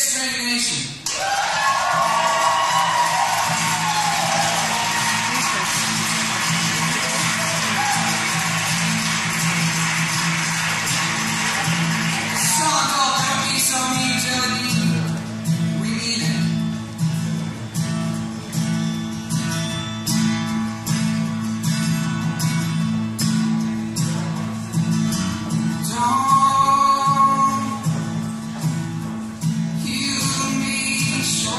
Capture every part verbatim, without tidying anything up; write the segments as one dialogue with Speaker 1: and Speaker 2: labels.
Speaker 1: Six Training Nation. Song called Don't Be So Mean, Jelly. We need it. Don't you be shy.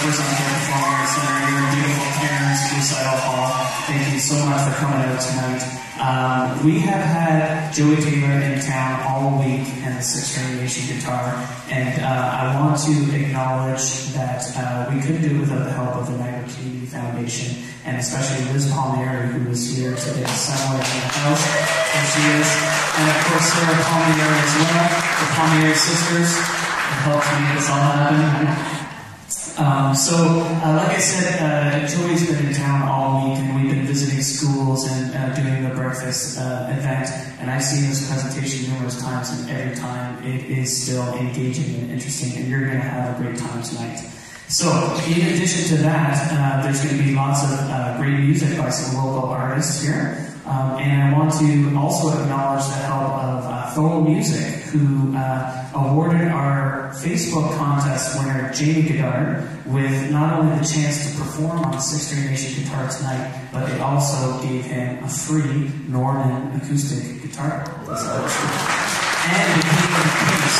Speaker 2: First Ontario Performing Arts Center here in beautiful Cairns Recital Hall. Thank you so much for coming out tonight. Um, we have had Joey Taylor in town all week and the Six String Nation guitar, and uh, I want to acknowledge that uh, we couldn't do it without the help of the Niagara Community Foundation, and especially Liz Palmieri, who is here today somewhere in the house. There she is. And of course, Sarah Palmieri as well, the Palmieri sisters, who helped make this all happen. Um, so, uh, like I said, uh, Joey's been in town all week, and we've been visiting schools and uh, doing the breakfast uh, event, and I've seen this presentation numerous times, and every time it is still engaging and interesting, and you're going to have a great time tonight. So, in addition to that, uh, there's going to be lots of uh, great music by some local artists here. Um, and I want to also acknowledge the help of uh, Thorough Music, who uh, awarded our Facebook contest winner, Jamie Goddard, with not only the chance to perform on Six String Nation guitar tonight, but they also gave him a free Norman acoustic guitar. And they gave him a case.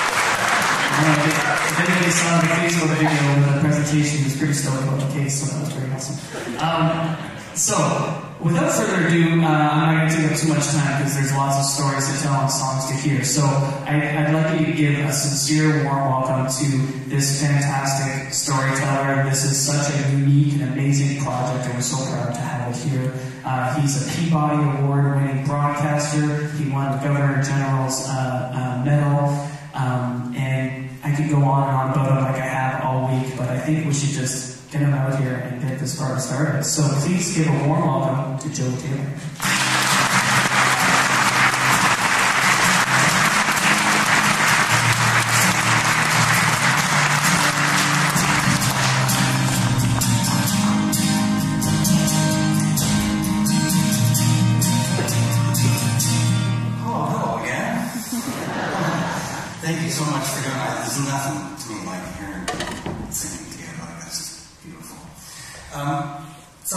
Speaker 2: Uh, if anybody saw the Facebook video, the presentation, he was pretty stoked about the case, so that was very awesome. Um, so, without further ado, uh, I'm not going to take up too much time because there's lots of stories to tell and songs to hear. So I, I'd like to give a sincere warm welcome to this fantastic storyteller. This is such a unique and amazing project, and we're so proud to have it here. Uh, he's a Peabody Award-winning broadcaster. He won the Governor General's uh, uh, medal. Um, and I could go on and on about him like I have all week, but I think we should just get him out here and get this party started. So please give a warm welcome to Joey Taylor.
Speaker 3: Oh, hello again. Thank you so much for doing that. There's nothing to me like hearing people singing together like this. Beautiful. Um, so,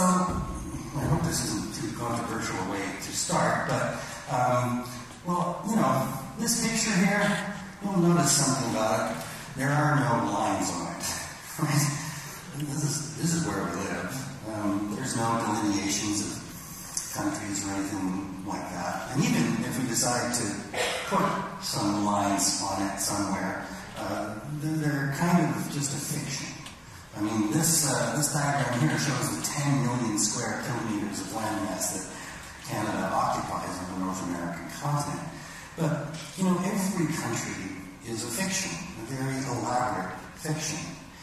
Speaker 3: I hope this isn't too controversial a way to start, but, um, well, you know, this picture here, you'll notice something about it. There are no lines on it, right? This is, this is where we live. Um, there's no delineations of countries or anything like that. And even if we decide to put some lines on it somewhere, uh, they're, they're kind of just a fiction. I mean, this uh, this diagram here shows the ten million square kilometers of landmass that Canada occupies on the North American continent. But, you know, every country is a fiction, a very elaborate fiction.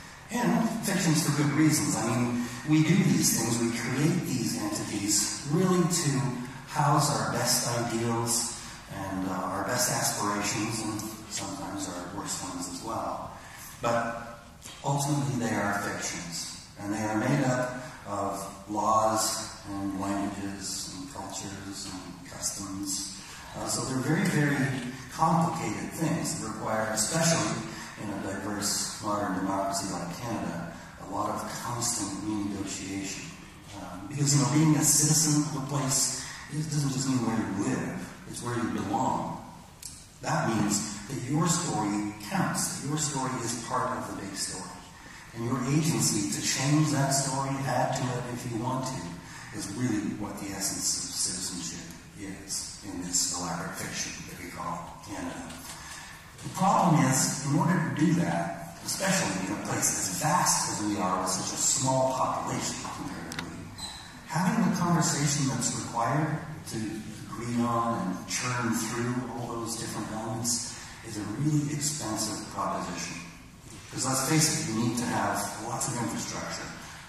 Speaker 3: And fictions for good reasons. I mean, we do these things, we create these entities really to house our best ideals and uh, our best aspirations, and sometimes our worst ones as well. But ultimately, they are fictions, and they are made up of laws and languages and cultures and customs. Uh, so they're very, very complicated things that require, especially in a diverse modern democracy like Canada, a lot of constant renegotiation. Um, because, you know, being a citizen of a place, it doesn't just mean where you live, it's where you belong. That means that your story counts, that your story is part of the big story. And your agency to change that story, add to it if you want to, is really what the essence of citizenship is in this elaborate fiction that we call Canada. The problem is, in order to do that, especially in a place as vast as we are with such a small population comparatively, having the conversation that's required to agree on and churn through all those different elements is a really expensive proposition. Because let's face it, you need to have lots of infrastructure,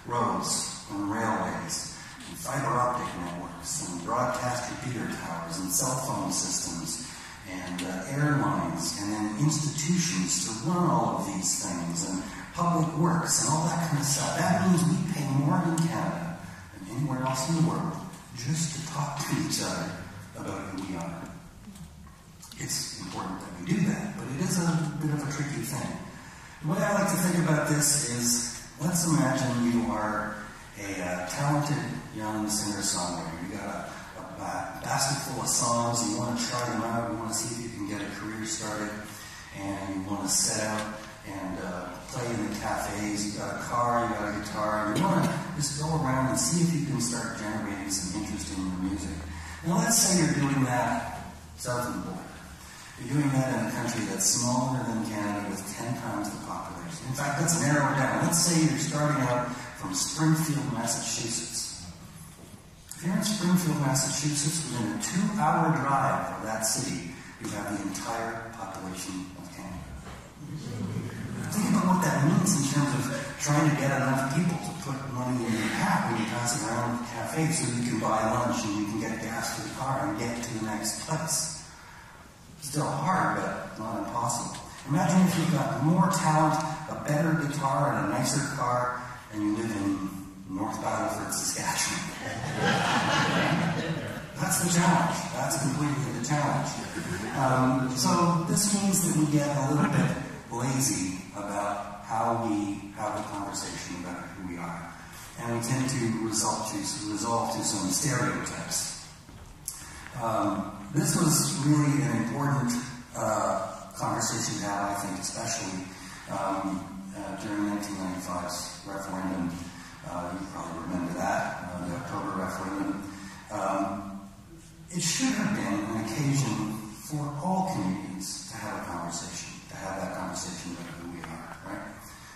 Speaker 3: roads and railways, and fiber optic networks, and broadcast repeater towers, and cell phone systems, and uh, airlines, and then institutions to run all of these things, and public works, and all that kind of stuff. That means we pay more in Canada than anywhere else in the world just to talk to each other about who we are. It's important that we do that, but it is a bit of a tricky thing. The way I like to think about this is, let's imagine you are a uh, talented young singer-songwriter. You got a, a, a basket full of songs, you want to try them out, you want to see if you can get a career started, and you want to set out and uh, play in the cafes. You've got a car, you've got a guitar, and you want to just go around and see if you can start generating some interest in your music. Now let's say you're doing that south of the border. You're doing that in a country that's smaller than Canada with ten times the population. In fact, let's narrow it down. Let's say you're starting out from Springfield, Massachusetts. If you're in Springfield, Massachusetts, within a two-hour drive of that city, you have the entire population of Canada. Think about what that means in terms of trying to get enough people to put money in your hat when you pass it around the cafe so you can buy lunch and you can get gas to the car and get to the next place. Still hard, but not impossible. Imagine if you've got more talent, a better guitar, and a nicer car, and you live in North Battleford, Saskatchewan. That's the challenge. That's completely the challenge. Um, so this means that we get a little bit lazy about how we have a conversation about who we are. And we tend to resolve to, resolve to some stereotypes. Um, this was really an important uh, conversation to have, I think, especially um, uh, during nineteen ninety-five's referendum. Uh, you probably remember that, uh, the October referendum. Um, it should have been an occasion for all Canadians to have a conversation, to have that conversation about who we are, right?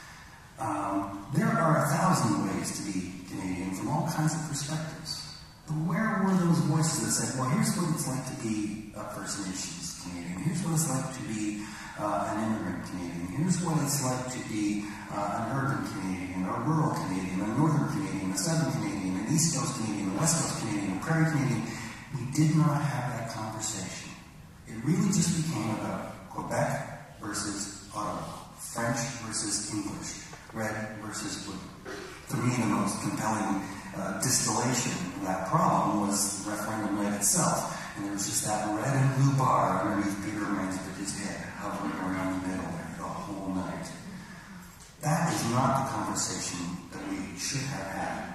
Speaker 3: Um, there are a thousand ways to be Canadian from all kinds of perspectives. But where were those voices that said, well, here's what it's like to be a First Nations Canadian, here's what it's like to be uh, an immigrant Canadian, here's what it's like to be uh, an urban Canadian, a rural Canadian, a northern Canadian, a southern Canadian, an East Coast Canadian, a West Coast Canadian, a prairie Canadian. We did not have that conversation. It really just became about Quebec versus Ottawa, French versus English, red versus blue. For me, the most compelling uh, distillation of that problem was the referendum night itself. And there was just that red and blue bar underneath Peter Mansbridge's head, hovering around the middle there the whole night. That is not the conversation that we should have had.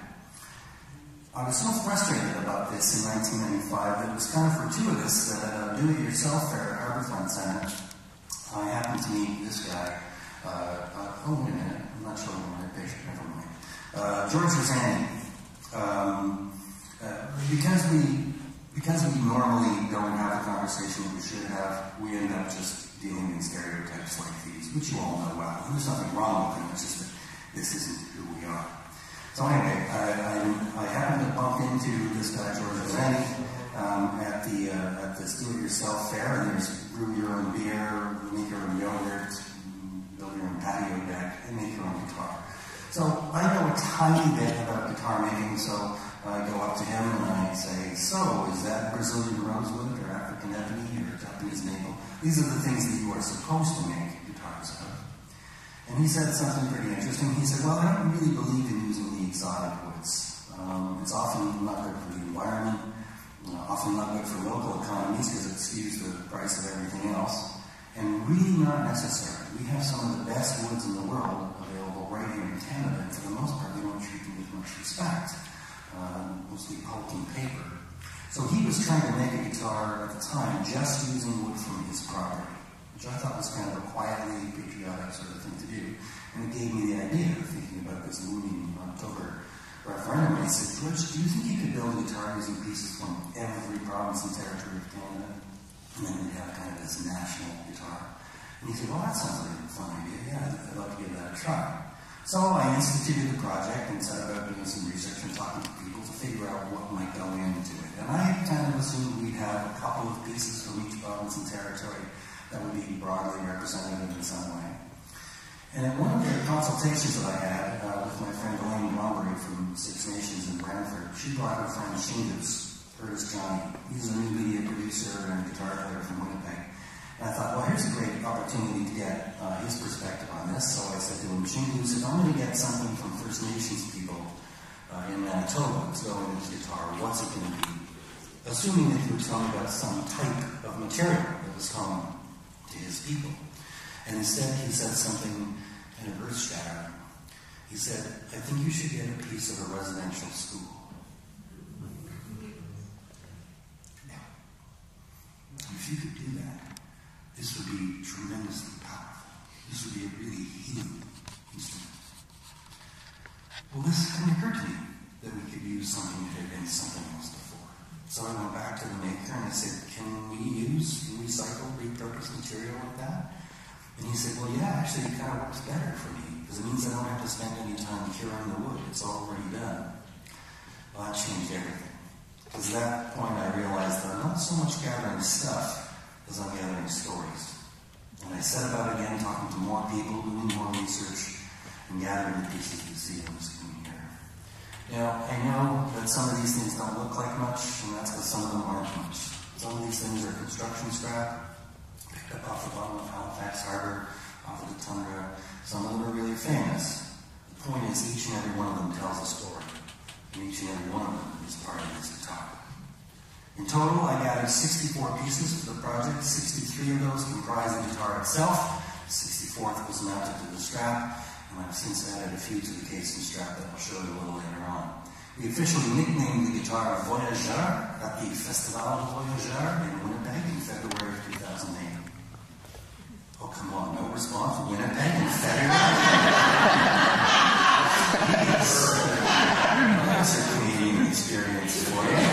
Speaker 3: I was so frustrated about this in nineteen ninety-five that it was kind of fortuitous that at a do-it-yourself fair at Harbourfront Centre, I happened to meet this guy. Uh, uh, oh, wait a minute. I'm not sure what my picture. Never mind. Uh, George Rosani. Um, uh, because we because we normally don't have the conversation that we should have, we end up just dealing in stereotypes like these, which you all know well. There's nothing wrong with them. It's just that this isn't who we are. So anyway, I, I, I happened to bump into this guy, George Rosani, um, at the uh, at this do-it-yourself fair, and there's brew your own beer, make your own yogurt, build your own patio deck, and make your own guitar. So I know a tiny bit about guitar making, so I go up to him and I say, so is that Brazilian rosewood or African ebony or Japanese maple? These are the things that you are supposed to make guitars out of. And he said something pretty interesting. He said, well, I don't really believe in using the exotic woods. Um, it's often not good for the environment, uh, often not good for local economies because it skews the price of everything else, and really not necessary. We have some of the best woods in the world available right here in Canada, and for the most part, we don't treat them with much respect, uh, mostly pulp and paper. So he was trying to make a guitar at the time just using wood from his property, which I thought was kind of a quietly patriotic sort of thing to do. And it gave me the idea of thinking about this looming October referendum. I said, George, do you think you could build a guitar using pieces from every province and territory of Canada? And then we'd have kind of this national guitar. And he said, well, that sounds like a fun idea. Yeah, I'd love to give that a try. So I instituted the project and set about doing some research and talking to people to figure out what might go into it. And I kind of assumed we'd have a couple of pieces from each province and territory that would be broadly representative in some way. And in one of the consultations that I had uh, with my friend Elaine Bromberry from Six Nations in Brantford, she brought her friend Shingus, Curtis Johnny. He's a new media producer and guitar player from Winnipeg. And I thought, well, here's a great opportunity to get uh, his perspective on this. So I said to him, Shingus, if I'm going to get something from First Nations people uh, in Manitoba to go into his guitar, what's it going to be? Assuming that he would tell me about some type of material that was common to his people. And instead he said something kind of earth-shattering. He said, I think you should get a piece of a residential school. Now, if you could do that, this would be tremendously powerful. This would be a really healing instrument. Well, this hadn't occurred to me that we could use something that had been something else before. So I went back to the maker and I said, can we use recycled, repurposed material like that? And he said, well, yeah, actually it kind of works better for me, because it means I don't have to spend any time curing the wood. It's already done. Well, that changed everything. Because at that point I realized that I'm not so much gathering stuff as I'm gathering stories. And I set about again talking to more people, doing more research, and gathering the pieces you see on the screen here. Now, I know that some of these things don't look like much, and that's because some of them aren't much. Some of these things are construction scrap, picked up off the bottom of Halifax Harbor, off of the tundra. Some of them are really famous. The point is, each and every one of them tells a story, and each and every one of them is part of this guitar. In total, I gathered sixty-four pieces for the project. sixty-three of those comprise the guitar itself. The sixty-fourth was mounted to the strap, and I've since added a few to the case and strap that I'll show you a little later on. We officially nicknamed the guitar Voyageur at the Festival de Voyageur in Winnipeg in February of two thousand eight. Oh, come on, no response. Winnipeg in February? That's a Canadian experience for you.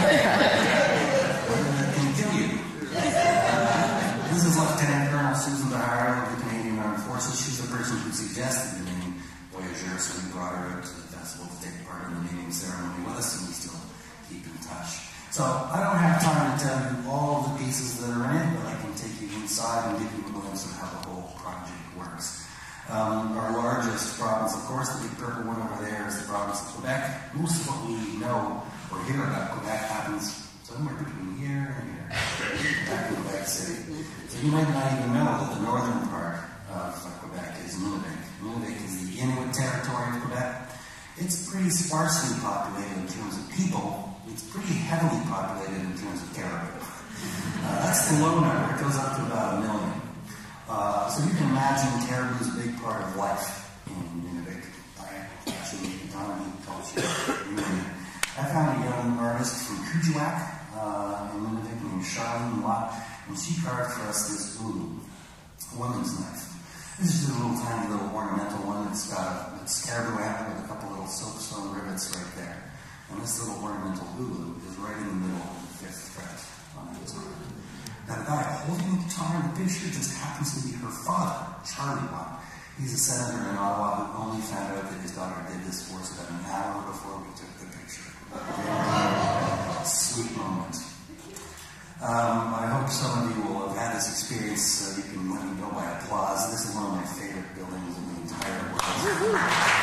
Speaker 3: Can kill you. Uh, this is Lieutenant Colonel Susan Bahar of the Canadian Armed Forces. She's the person who suggested the name Voyageur, so we brought her out to the festival to take part in the naming ceremony with us, and we still keep in touch. So I don't have time to tell you all of the pieces that are in it, but I can take you inside and give you a glimpse of how the whole project works. Um, our largest province, of course, the big purple one over there, is the province of Quebec. Most of what we know or hear about Quebec happens somewhere between here and here, back in Quebec City. So you might not even know that the northern part of Quebec is Nunavik. Nunavik is the Inuit territory of Quebec. It's pretty sparsely populated in terms of people. It's pretty heavily populated in terms of caribou. Uh, that's the low number. It goes up to about a million. Uh, so you can imagine caribou is a big part of life in Nunavik. Actually, economy, culture, I found a young artist from Kuujjuaq uh, in Nunavik named Charlene Watt, and she carved for us this ulu, a woman's knife. This is a little tiny little ornamental one. It's got a it's caribou antler with a couple little soapstone rivets right there. And this little ornamental ulu is right in the middle of the fifth fret on the guitar. Now, the guy holding the guitar in the picture just happens to be her father, Charlie Watt. He's a senator in Ottawa who only found out that his daughter did this for us about an hour before we took the picture. A sweet moment. Um, I hope some of you will have had this experience so you can let me know by applause. This is one of my favorite buildings in the entire world.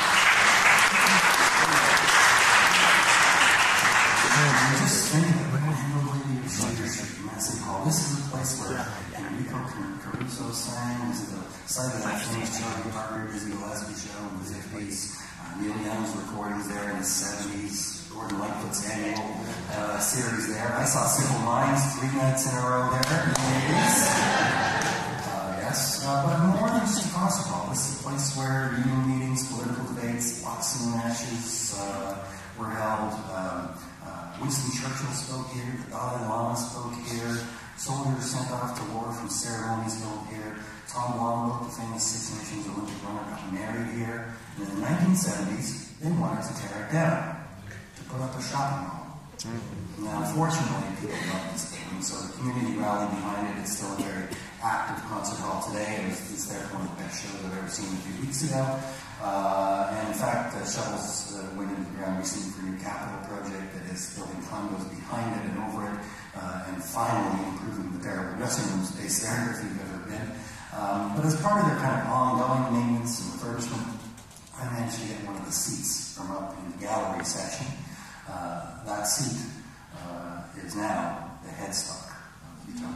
Speaker 3: Just think of it, Massey Hall. This is a place where Enrico Caruso sang. This is the site of that famous Charlie Parker, Dizzy Gillespie show in the fifties. Uh, Neil Young's recordings there in the seventies. Gordon Lightfoot's annual uh, series there. I saw Simple Minds three nights in a row there in the eighties. Uh, yes, uh, but more than just a concert hall. This is a place where union meetings, political debates, boxing matches uh, were held. Um, Winston Churchill spoke here, the Dalai Lama spoke here, soldiers sent off to war from ceremonies held here, Tom Longboat, the famous Six Nations Olympic runner, got married here, and in the nineteen seventies, they wanted to tear it down, to put up a shopping mall. Mm-hmm. Now, unfortunately, people love this building, so the community rallied behind it. It's still a very active concert hall today. It was, it's there one of the best shows I've ever seen a few weeks ago. Uh, and in fact, uh, shovels uh, went into the ground recently for a new capital project that is building condos behind it and over it, uh, and finally improving the Caribou dressing room space there, if you've ever been. Um, but as part of their kind of ongoing maintenance and refurbishment, I managed to get one of the seats from up in the gallery section. Uh, that seat uh, is now the headstock of the guitar.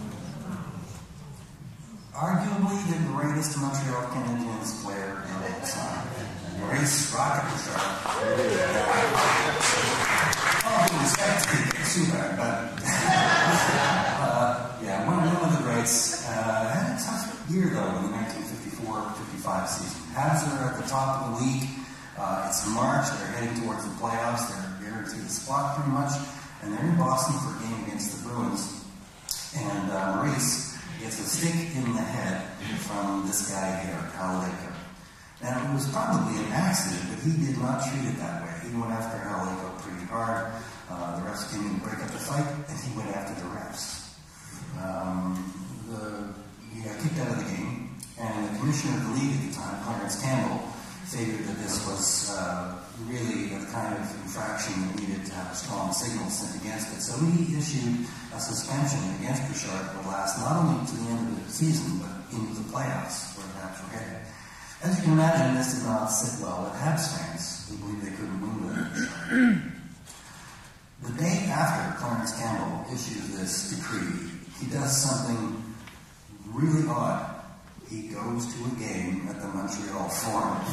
Speaker 3: Arguably the greatest Montreal Canadiens player of all time, Maurice Rocket Richard. All due respect to Subban, but uh, yeah, one, one of the greats. Uh, had a tough year though in the nineteen fifty-four fifty-five season. Habs are at the top of the league. Uh, it's March. They're heading towards the playoffs. They're guaranteed a spot pretty much, and they're in Boston for a game against the Bruins. And uh, Maurice, if gets a stick in the head from this guy here, Al Laco. Now, it was probably an accident, but he did not treat it that way. He went after Al Laco pretty hard. Uh, the refs came in to break up the fight, and he went after the refs. Um, the, he got kicked out of the game, and the commissioner of the league at the time, Clarence Campbell, figured that this was uh, really a kind of infraction that needed to have a strong signal sent against it. So he issued a suspension against Bouchard that would last not only to the end of the season, but into the playoffs, where the Habs were headed. As you can imagine, this did not sit well with Habs fans who believed they couldn't win without Bouchard. The day after Clarence Campbell issues this decree, he does something really odd. He goes to a game at the Montreal Forum.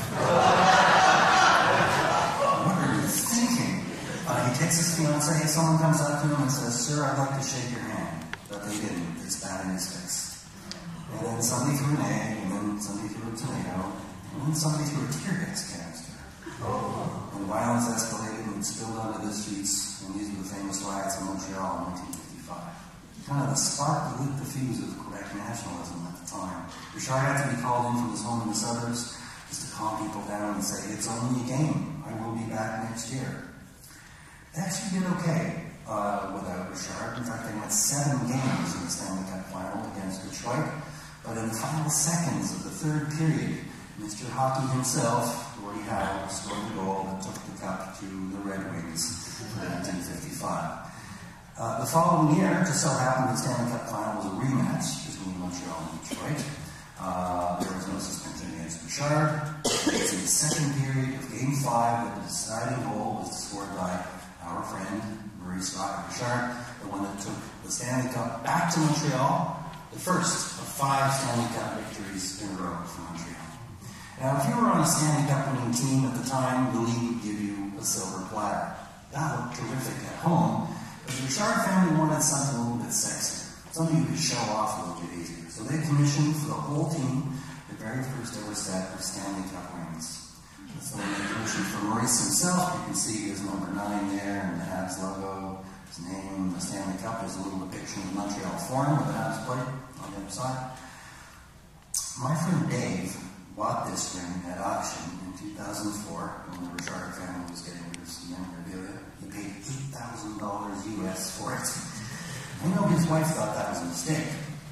Speaker 3: What are you thinking? Uh, he takes his fiancée, someone comes up to him and says, "Sir, I'd like to shake your hand." But they didn't. They spat in his face. And then somebody threw an egg, and then somebody threw a tomato, and then somebody threw a tear gas canister. And violence escalated and spilled onto the streets, and these were the famous riots in Montreal in nineteen fifty-five. Kind of the spark that lit the fuse of Quebec nationalism at the time. Bouchard had to be called in from his home in the suburbs just to calm people down and say, "It's only a game. I will be back next year." They actually did okay uh, without Bouchard. In fact, they went seven games in the Stanley Cup final against Detroit. But in the final seconds of the third period, Mister Hockey himself, Gordie Howe, scored the goal that took the cup to the Red Wings in nineteen fifty-five. Uh, the following year, just so happened the Stanley Cup final was a rematch between Montreal and Detroit. Uh, there was no suspension against Bouchard. It's in the second period of Game five that the deciding goal was scored by our friend, Maurice Bouchard, the one that took the Stanley Cup back to Montreal, the first of five Stanley Cup victories in a row for Montreal. Now, if you were on a Stanley Cup winning team at the time, the league would give you a silver platter. That looked terrific at home, but the Bouchard family wanted something a little bit sexier, something you could show off a little bit easier. So they commissioned for the whole team the very first ever set of Stanley Cup rings. So they commissioned for Maurice himself. You can see his number nine there, and the Habs logo, his name, the Stanley Cup. There's a little depiction of the Montreal Forum with the Habs plate on the other side. My friend Dave bought this ring at auction in two thousand four when the Bouchard family was getting rid of some memorabilia. He paid eight thousand dollars U S for it. I know his wife thought that was a mistake.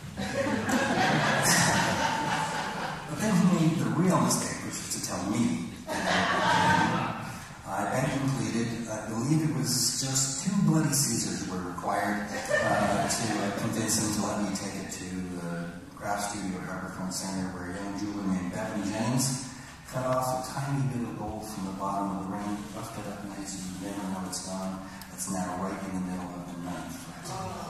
Speaker 3: But then he made the real mistake, which was to tell me. I begged and pleaded. I believe it was just two Bloody Caesars were required uh, to uh, convince him to let me take it to the craft studio at Harbourfront Centre, where a young jeweler named Bevan Jennings cut off a tiny bit of gold from the bottom of the ring, roughed it up nice, and you never know it's gone. It's now right in the middle of the ninth fret.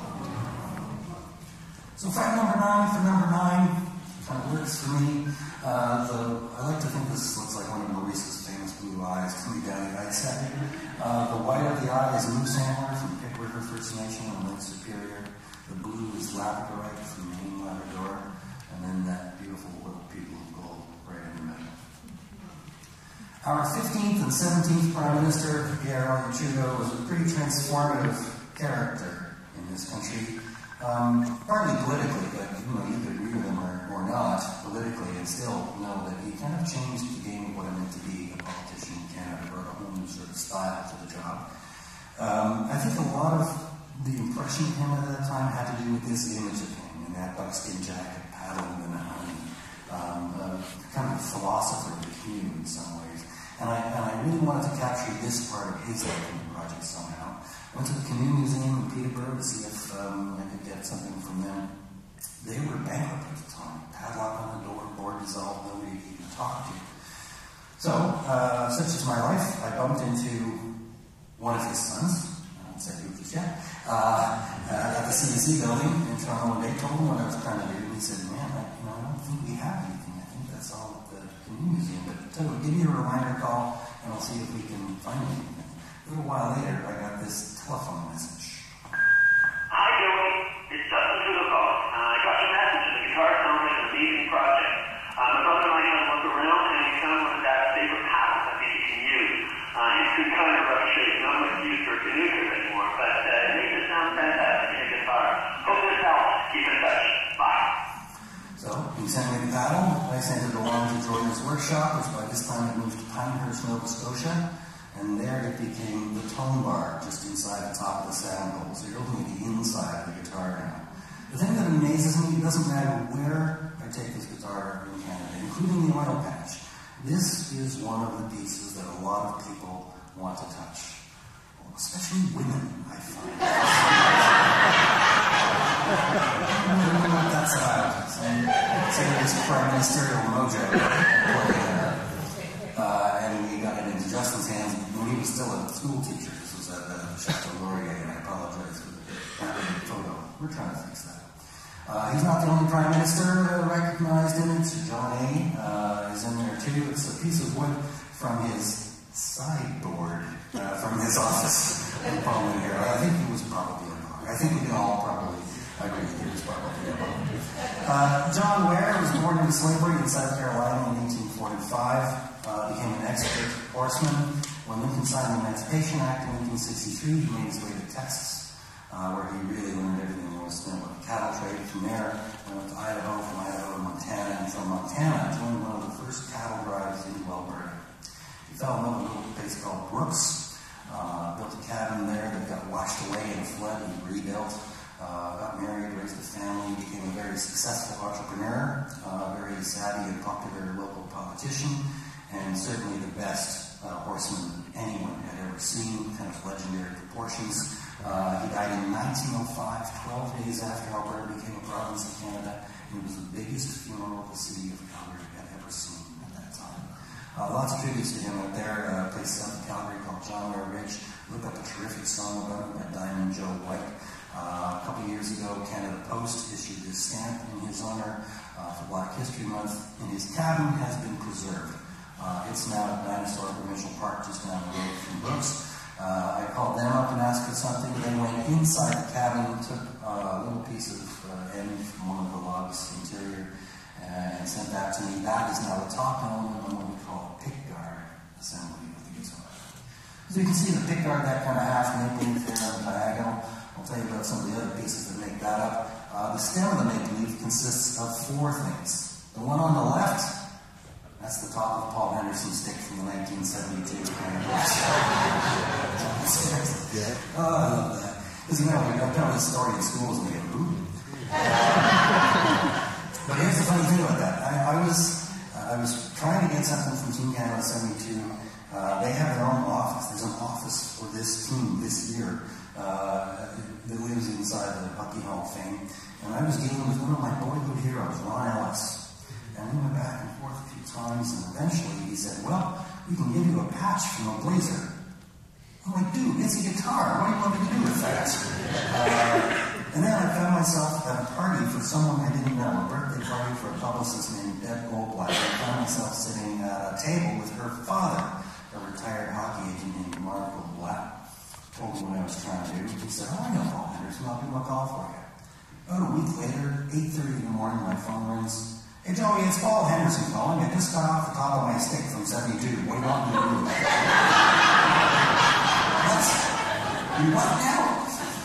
Speaker 3: So fact number nine for number nine kind of works for me. Uh, the, I like to think this looks like one of Maurice's famous blue eyes coming down the eye set. Uh, the white of the eye is moose antler from Pick River First Nation on Lake Superior. The blue is labradorite from Maine Labrador. And then that beautiful little people of gold right in the middle. Our fifteenth and seventeenth Prime Minister, Pierre Trudeau, was a pretty transformative character in this country. Um, partly politically, but you know, you could agree with him or, or not politically and still know that he kind of changed the game of what it meant to be a politician in Canada, brought a whole new sort of style to the job. Um, I think a lot of the impression of him at that time had to do with this image of him in that buckskin jacket, paddling in the honey, um, uh, kind of a philosopher of the hue in some ways. And I, and I really wanted to capture this part of his life in the project somehow. I went to the Canoe Museum in Peterborough to see if um, I could get something from them. They were bankrupt at the time. Padlock on the door, board dissolved, nobody to even talk to. So, uh, such is my life. I bumped into one of his sons, I won't say who just yet, uh, uh, at the C D C building in Toronto, and they told him what I was trying to do. And he said, "Man, I, you know, I don't think we have anything. I think that's all at the Canoe Museum. But tell you, give me a reminder call, and I'll see if we can find anything." A little while later, I got this telephone message.
Speaker 4: Hi, Joey. It's Dustin Trudeau calling. Uh, I got your message. The Guitar Sound is an amazing project. Uh, my brother and I had a look around, and we found one of Dad's favorite paddles I think you can use. Uh, it's been kind of rough shape, not much use for canoes anymore, but uh, it makes it sound fantastic in a guitar. Hope this helps. Keep in touch. Bye.
Speaker 3: I sent it along to Jordan's workshop, which by this time had moved to Pinehurst, Nova Scotia, and there it became the tone bar, just inside the top of the sound hole. So you're looking at the inside of the guitar now. The thing that amazes me, it doesn't matter where I take this guitar in Canada, including the oil patch. This is one of the pieces that a lot of people want to touch. Especially women, I find. I don't know what that's about. Some serious prime ministerial mojo playing there. Uh, and we got it into Justin's hands when he was still a school teacher. This was at uh, Chateau Laurier, and I apologize for the photo. We're trying to fix that. Uh, he's not the only prime minister uh, recognized in it. John A. Uh, is in there too. It's a piece of wood from his sideboard, uh, from his office in Parliament here. I think he was probably a bug. I think we can all probably agree he was probably a bug. Uh, John Ware was born into slavery in South Carolina in eighteen forty-five. Uh, became an expert horseman. When Lincoln signed the Emancipation Act in eighteen sixty-three, he made his way to Texas, uh, where he really learned everything there was to know about the cattle trade. From there, went to Idaho, from Idaho to Montana, and from Montana joined one of the first cattle drives into Alberta. He fell in love with a little place called Brooks, uh, built a cabin there that got washed away in a flood. He rebuilt, uh, got married, raised a family, became a very successful entrepreneur, uh, very savvy and popular local politician, and certainly the best uh, horseman anyone had ever seen, kind of legendary proportions. Uh, he died in nineteen oh five, twelve days after Alberta became a province of Canada, and it was the biggest funeral the city of Calgary had ever seen at that time. Uh, lots of tributes to him out there, uh, a place south of Calgary called John Ware Ridge. Look up a terrific song about him by Diamond Joe White. Uh, a couple years ago, Canada Post issued this stamp in his honor uh, for Black History Month, and his cabin has been preserved. Uh, it's now at Dinosaur Provincial Park, just down the road from Brooks. Uh, I called them up and asked for something. They went inside the cabin, took uh, a little piece of uh, end from one of the logs interior, uh, and sent that to me. That is now the top element of what we call a pickguard assembly of the guitar. So you can see the pickguard, that kind of half maple leaf there on the diagonal. I'll tell you about some of the other pieces that make that up. Uh, the stem of the maple leaf consists of four things. The one on the left, that's the top of Paul Henderson stick from the nineteen seventy-two kind of yeah. Oh, I love that. Because, you know, we don't tell this story in schools and they go, ooh. But here's the funny thing about that. I, I was uh, I was trying to get something from Team Canada seventy-two. Uh, they have their own office. There's an office for this team this year uh, that lives inside the Hockey Hall of Fame. And I was dealing with one of my boyhood heroes, Ron Ellis. And we went back and forth a few times, and eventually he said, well, we can give you a patch from a Blazer. I'm like, dude, it's a guitar. What do you want me to do with that? Uh, and then I found myself at a party for someone I didn't know, a birthday party for a publicist named Deb Goldblatt. I found myself sitting at a table with her father, a retired hockey agent named Mark Goldblatt. Told me what I was trying to do. He said, oh, I know Paul Henderson. I'll give him a call for you. About a week later, eight thirty in the morning, my phone rings. Hey, Joey, it's Paul Henderson calling. I just got off the top of my stick from seventy-two. What do you want me to do? That's, you what now?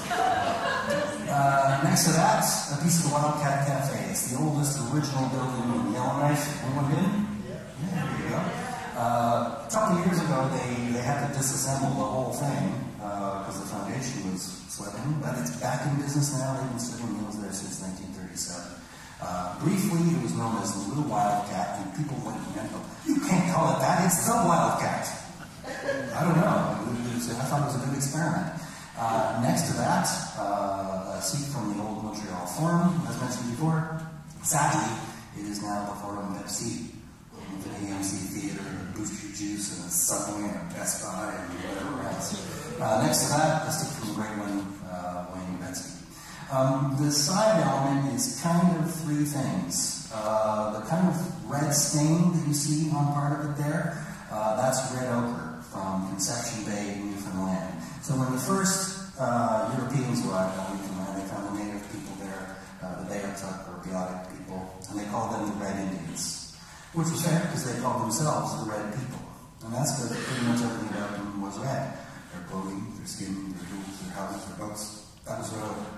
Speaker 3: Uh, next to that, a piece of the Wildcat Cafe. It's the oldest original building in Yellowknife. Anyone been? Yeah. Yeah, there you go. Uh, a couple of years ago, they, they had to disassemble the whole thing because uh, the foundation was slipping. But it's back in business now. They've been serving meals there since nineteen thirty-seven. Uh, briefly, it was known as the Little Wildcat, and people went mental. You can't call it that, it's the Wildcat. I don't know, it was, I thought it was a good experiment. Uh, next to that, uh, a seat from the old Montreal Forum, as mentioned before. Sadly, it is now the Forum Pepsi, with an A M C theater, and a Booster Juice, and a Subway, and a Best Buy, and whatever else. Uh, next to that, a stick from the great one, uh, Wayne Gretzky. Um, the side element is kind of three things. Uh, the kind of red stain that you see on part of it there, uh, that's red ochre from Conception Bay, Newfoundland. So when the first uh, Europeans arrived on Newfoundland, they found the native people there, uh, the Beothuk or Beothuk people, and they called them the Red Indians, which was fair because they called themselves the Red People. And that's because pretty much everything about them was red. Their clothing, their skin, their tools, their houses, their boats, that was red ochre.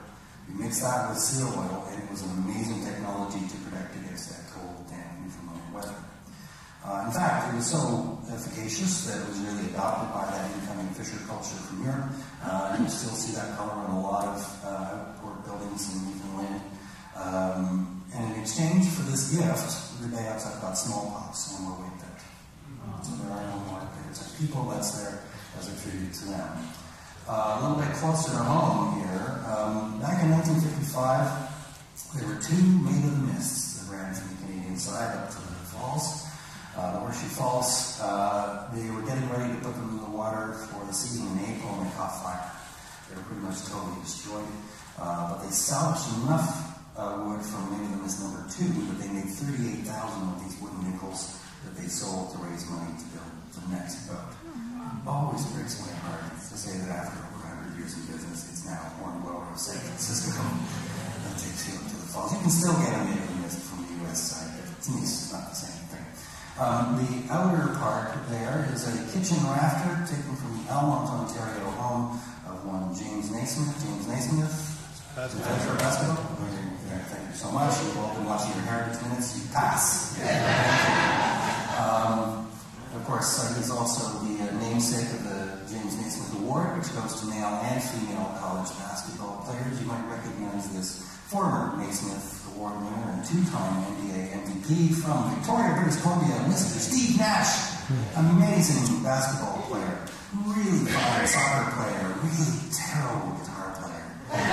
Speaker 3: We mixed that with seal oil, and it was an amazing technology to protect against that cold, damp Newfoundland weather. Uh, in fact, it was so efficacious that it was really adopted by that incoming fisher culture from Europe. Uh, you still see that color on a lot of uh, outboard buildings in Newfoundland. Um, and in exchange for this gift, the Bayouts have got smallpox and were wiped out. So there are no more Bayouts. People, that's there as a tribute to them. Uh, a little bit closer to home here, um, back in nineteen fifty-five, there were two Maid of the Mists that ran from the Canadian side up to the falls. Uh, the Horseshoe Falls, uh, they were getting ready to put them in the water for the season in April, and they caught fire. They were pretty much totally destroyed. Uh, but they salvaged enough uh, wood from Maid of the Mist number two that they made thirty-eight thousand of these wooden nickels that they sold to raise money to build the next boat. Always breaks my heart to say that after over one hundred years in business, it's now Hornblower of San Francisco that takes you up to the falls. You can still get a Maid of the Mist from the U S side, but to me it's not the same thing. Um, the outer part there is a kitchen rafter taken from the Almont, Ontario home of one James Naismith. James Naismith, Professor of Basketball. Thank you so much. You've all been watching your Heritage Minutes. You pass. Um, Of course, uh, he's also the uh, namesake of the James Naismith Award, which goes to male and female college basketball players. You might recognize this former Naismith Award winner and two-time N B A M V P from Victoria, British Columbia, Mister Steve Nash. Amazing basketball player. Really fine soccer player. Really terrible guitar player.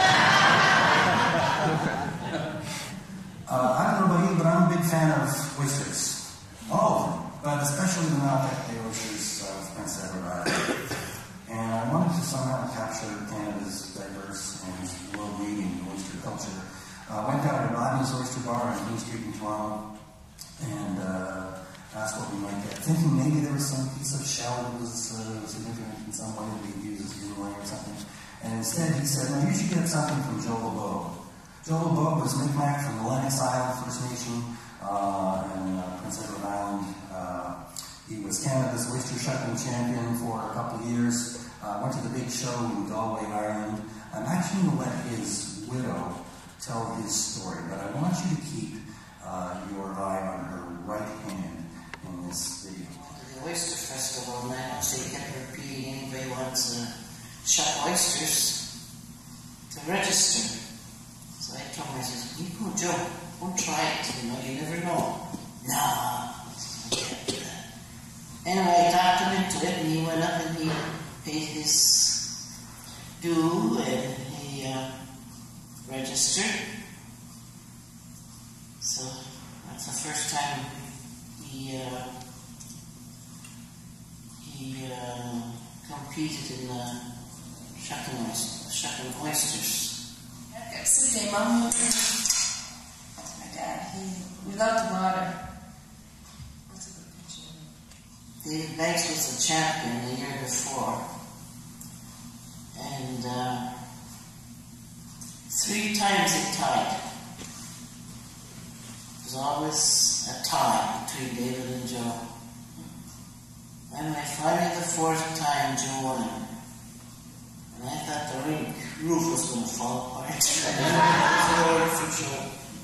Speaker 3: uh, I don't know about you, but I'm a big fan of oysters. All of them. But especially the Malbec Bay oysters of Prince Edward Island. And I wanted to somehow capture Canada's diverse and world-leading oyster culture. I uh, went down to Rodney's Oyster Bar on Queen Street in Toronto and uh, asked what we might get, thinking maybe there was some piece of shell that was uh, significant in some way that we could use as inlay or something. And instead he said, no, you should get something from Joe LeBeau. Joe LeBeau was Mi'kmaq from the Lennox Island First Nation uh, and uh, Prince Edward Island. Uh, he was Canada's oyster shucking champion for a couple of years. Uh, went to the big show in Galway, Ireland. I'm actually going to let his widow tell his story, but I want you to keep uh, your eye on her right hand in this video.
Speaker 5: The Oyster Festival now, so you kept repeating anybody wants to shuck oysters to register. So I told him, I said, you go, Joe, go try it, you know, you never know. No, I can't do that. Anyway, I talked him into it, and he went up and he paid his due, and he uh, registered. So that's the first time he uh, he uh, competed in uh, shucking, oysters, shucking oysters.
Speaker 6: Yesterday, Mom, my dad, he, we love the water. What's a good picture?
Speaker 5: David Banks was the champion the year before, and uh, three times he tied. It was always a tie between David and Joe. And finally, the fourth time, Joe won it. And I thought the rink roof was going to fall apart. for Joe.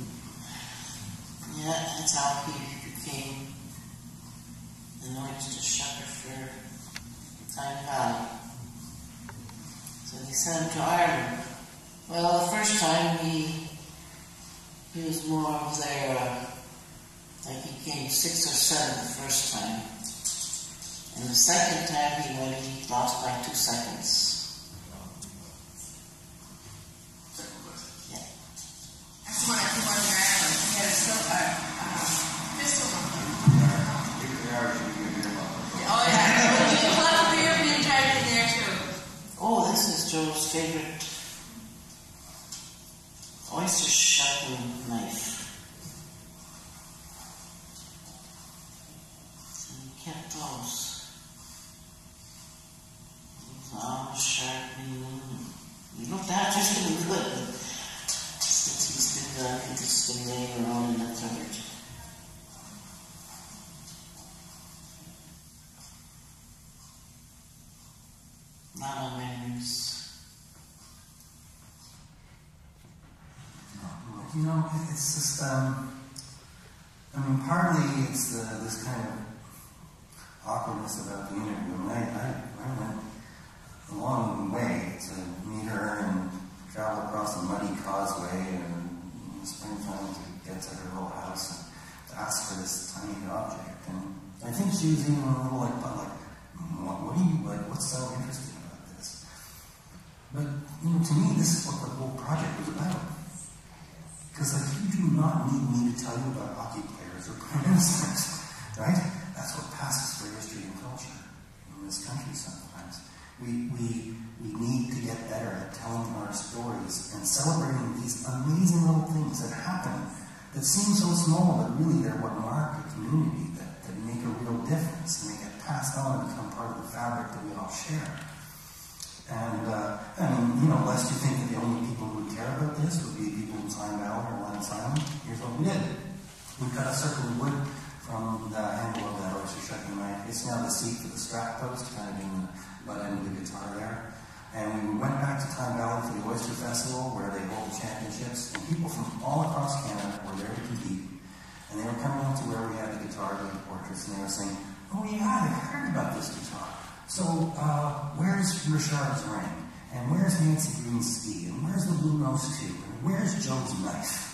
Speaker 5: Yeah, that's how he became an oyster shucker for Tyne Valley. So he sent him to Ireland. Well, the first time he he was more of their, uh, like he came sixth or seventh the first time. And the second time he went, he lost by two seconds. Yeah.
Speaker 6: That's the one I won in Ireland. He had a silver, uh, pistol on him. Oh, yeah. He had lots of European tribes in there, too.
Speaker 5: Oh, this is Joe's favorite oyster shucking knife. And he kept those. His arms sharpening. He looked after him good, but since he's been, uh, I think it's been laying around in the cupboard. Not on memories.
Speaker 3: you know, it's just, um, I mean, partly it's the, this kind of awkwardness about the interview. I mean, I, I, I went a long way to meet her and travel across a muddy causeway and in the springtime to get to her little house and to ask for this tiny object. And I think she was even a little like, but like, what, what do you, like, what's so interesting about this? But, you know, to me, this is what the whole project was about. Because, like, you do not need me to tell you about hockey players or prime ministers, right? That's what passes for history and culture in this country sometimes. We, we, we need to get better at telling our stories and celebrating these amazing little things that happen that seem so small, but really they're what mark a community, that, that make a real difference, and they get passed on and become part of the fabric that we all share. And, uh, I mean, you know, lest you think that the only people who would care about this would be people in Time Valley or Lance Island, here's what we did. We cut a circle of wood from the handle of that oyster shucking knife. It's now the seat for the strap post, kind of in the butt end of the guitar there. And we went back to Time Valley for the Oyster Festival, where they hold championships, and people from all across Canada were there to compete. And they were coming up to where we had the guitar doing portraits, and they were saying, oh yeah, I've heard about this guitar. So, uh, where's Richard's ring? And where's Nancy Green's ski? And where's the Blue Nose two? And where's Joe's knife?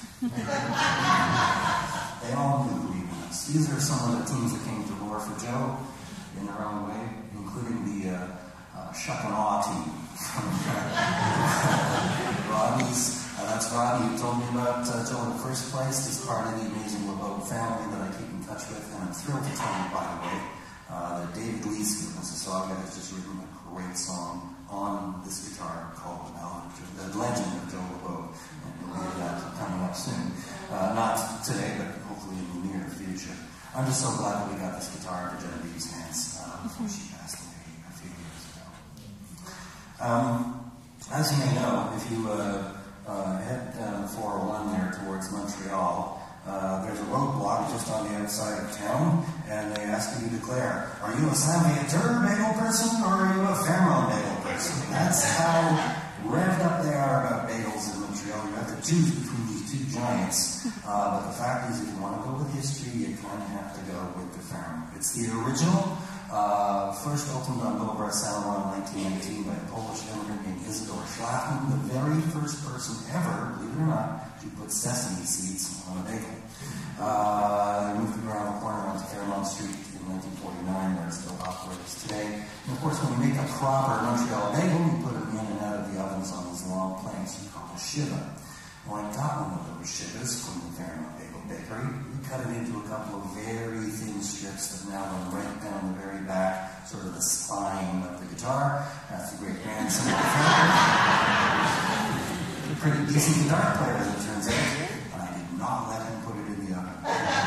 Speaker 3: They all knew who he was. These are some of the teams that came to roar for Joe in their own way, including the uh, uh, Shuck and Awe team from Rodney's. Uh, that's Rodney who told me about uh, Joe in the first place. He's part of the amazing LeBeau family that I keep in touch with, and I'm thrilled to tell you, by the way, uh, that David Leesky from Mississauga has just written a great song on this guitar called The Legend of Joe LeBeau, and we'll hear that coming up soon. Uh, not today, but hopefully in the near future. I'm just so glad that we got this guitar into Genevieve's hands uh, before she passed away a few years ago. Um, as you may know, if you uh, uh, head down the four oh one there towards Montreal, uh, there's a roadblock just on the outside of town, and they ask you to declare, are you a Saint-Viateur bagel person, or are you a Fairmont bagel person? That's how revved up they are about bagels in Montreal. You have to choose between these two giants. Uh, but the fact is, if you want to go with history, you kind of have to go with the Fairmont. It's the original. Uh, first opened on Boulevard Saint Laurent in nineteen nineteen by a Polish immigrant named Isidore Schlafman, the very first person ever, believe it or not, to put sesame seeds on a bagel. Uh, they moved it around the corner onto Fairmont Street in nineteen forty-nine, where it still operates today. And of course, when you make a proper Montreal bagel, you put them in and out of the ovens on these long planks you call a shiva. Well, I got one of those shivas from the Fairmont Bagel Bakery. We cut it into a couple of very thin strips that now run right down the very back, sort of the spine of the guitar. That's a great grandson of the family. A pretty decent guitar player, as it turns out. And I did not let him put it in the oven.